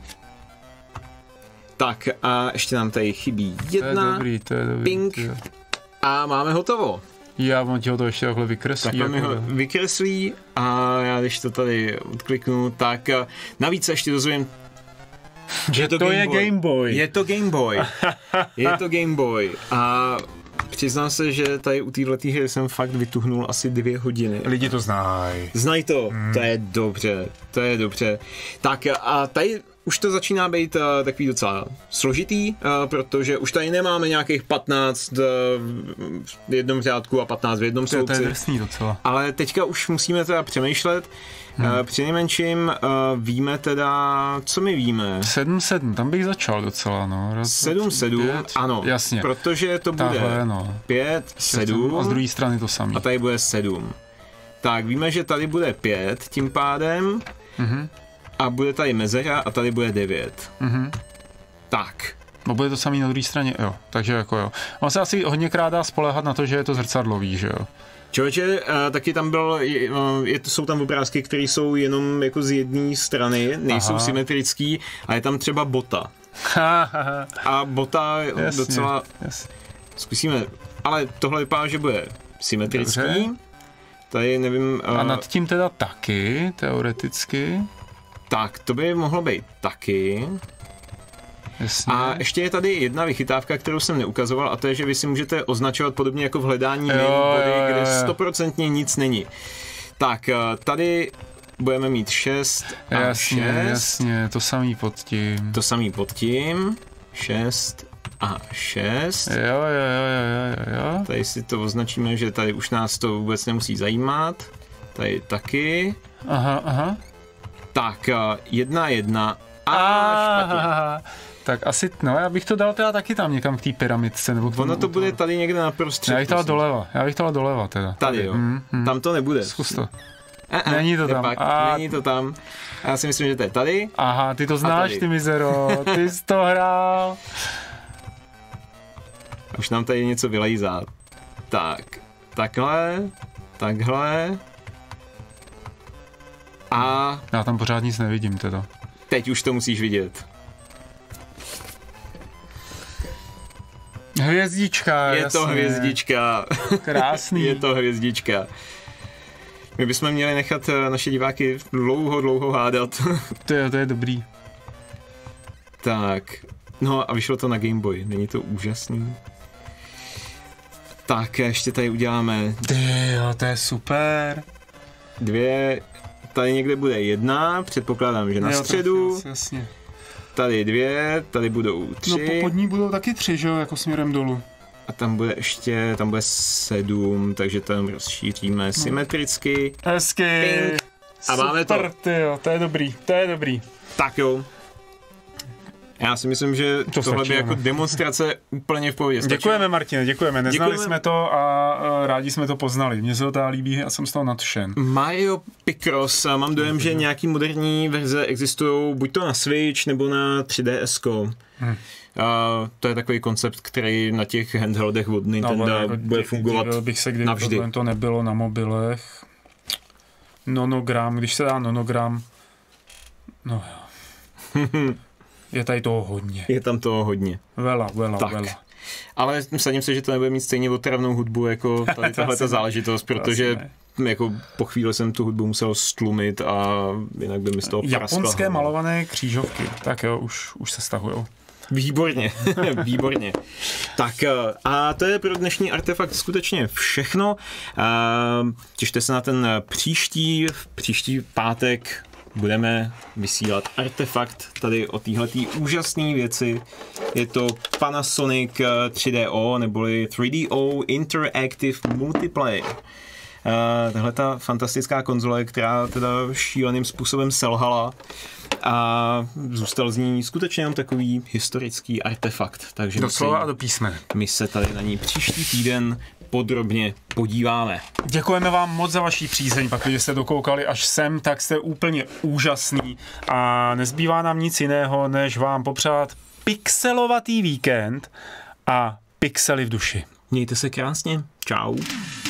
Tak a ještě nám tady chybí jedna. To je dobrý, to je dobrý. Ping. Jo. A máme hotovo. Já vám ti ho to ještě takhle vykreslí. Tak mi ho vykreslí a já když to tady odkliknu, tak navíc se ještě dozvím, že je to, to Game je Boy. Game Boy. Je to Game Boy. Je to Game Boy. A přiznám se, že tady u této hry jsem fakt vytuhnul asi dvě hodiny. Lidi to znají. Znají to, hmm. To je dobře, to je dobře. Tak a tady už to začíná být uh, takový docela složitý, uh, protože už tady nemáme nějakých patnáct uh, v jednom řádku a patnáct v jednom sloupci. To je drsný docela. Ale teďka už musíme teda přemýšlet. Hmm. Uh, přinejmenším uh, víme teda, co my víme. sedm sedm, tam bych začal docela, no. sedm sedm, ano. Jasně. Protože to bude Tahle, no. pět sedm. A z druhé strany to samý. A tady bude sedm. Tak víme, že tady bude pět tím pádem. Mhm. A bude tady mezera a tady bude devět. Mhm. Tak. No bude to samý na druhé straně, jo. Takže jako jo. On se asi hodněkrát dá spoléhat na to, že je to zrcadlový, že jo. Člověče, uh, taky tam byl, je, je, jsou tam obrázky, které jsou jenom jako z jedné strany, nejsou Aha. symetrický a je tam třeba bota. A bota jasně, docela... Jasně. Zkusíme, ale tohle vypadá, že bude symetrický. Dobře. Tady nevím... Uh, a nad tím teda taky, teoreticky. Tak, to by mohlo být taky. Jasně. A ještě je tady jedna vychytávka, kterou jsem neukazoval, a to je, že vy si můžete označovat podobně jako v hledání jo, body, jo, jo, kde jo. stoprocentně nic není. Tak, tady budeme mít šest a jasně, šest. Jasně, to samý pod tím. To samý pod tím. šest a šest. Jo, jo, jo, jo, jo. Tady si to označíme, že tady už nás to vůbec nemusí zajímat. Tady taky. Aha, aha. Tak, jedna, jedna a špatně. Tak asi, no já bych to dal teda taky tam někam k té pyramidce. Nebo k tomu, ono to bude tady někde na prostřed. Já bych dal doleva, já bych dal doleva teda. Tady jo, mm, mm. Tam to nebude. Zkus to. A, není to tam. Nepak, a... Není to tam. Já si myslím, že to je tady. Aha, ty to znáš, ty mizero, ty jsi to hrál. Už nám tady něco vylejzá. Tak, takhle, takhle. A... Já tam pořád nic nevidím teda. Teď už to musíš vidět. Hvězdička, Je jasně. to hvězdička. Krásný. Je to hvězdička. My bychom měli nechat naše diváky dlouho, dlouho hádat. To je, to je dobrý. Tak, no a vyšlo to na Game Boy, není to úžasný? Tak, ještě tady uděláme... Ty jo, to je super. Dvě, tady někde bude jedna, předpokládám, že na jo, středu. Tak, jasně. Tady dvě, tady budou tři. No pod ní budou taky tři, že jo, jako směrem dolů. A tam bude ještě, tam bude sedm, takže tam rozšíříme no. symetricky. Hezky. Pink. A máme to. Super, tyjo, to je dobrý, to je dobrý. Tak jo. Já si myslím, že to tohle by stačíme. jako demonstrace úplně v pohodě. Děkujeme, Martine, děkujeme. Neznali děkujeme. jsme to a uh, rádi jsme to poznali. Mně se to teda líbí a jsem z toho nadšen. Mario Picross, mám dojem, že nějaký moderní verze existují buď to na Switch nebo na tři D S ko. Hmm. Uh, to je takový koncept, který na těch handheldech od Nintendo no, jako bude fungovat divil bych se, kdyby navždy. To nebylo na mobilech. Nonogram, když se dá nonogram, no jo. Je tady toho hodně. Je tam toho hodně. Vela, vela, tak. vela. Ale sadím se, že to nebude mít stejně otravnou hudbu jako tady tahle ta záležitost, protože jako po chvíli jsem tu hudbu musel stlumit a jinak by mi z toho praskla. Japonské malované křížovky. Tak jo, už, už se stahujou. Výborně, výborně. Tak a to je pro dnešní Artefakt skutečně všechno. Těšte se na ten příští, příští pátek budeme vysílat artefakt tady o téhletý úžasné věci. Je to Panasonic tři D O neboli tři D O Interactive Multiplayer. Uh, tahle ta fantastická konzole, která teda šíleným způsobem selhala a zůstal z ní skutečně jenom takový historický artefakt. Takže do slova a do písmene. My se tady na ní příští týden podrobně podíváme. Děkujeme vám moc za vaši přízeň, pak když jste dokoukali až sem, tak jste úplně úžasný a nezbývá nám nic jiného, než vám popřát pixelovatý víkend a pixely v duši. Mějte se krásně. Čau.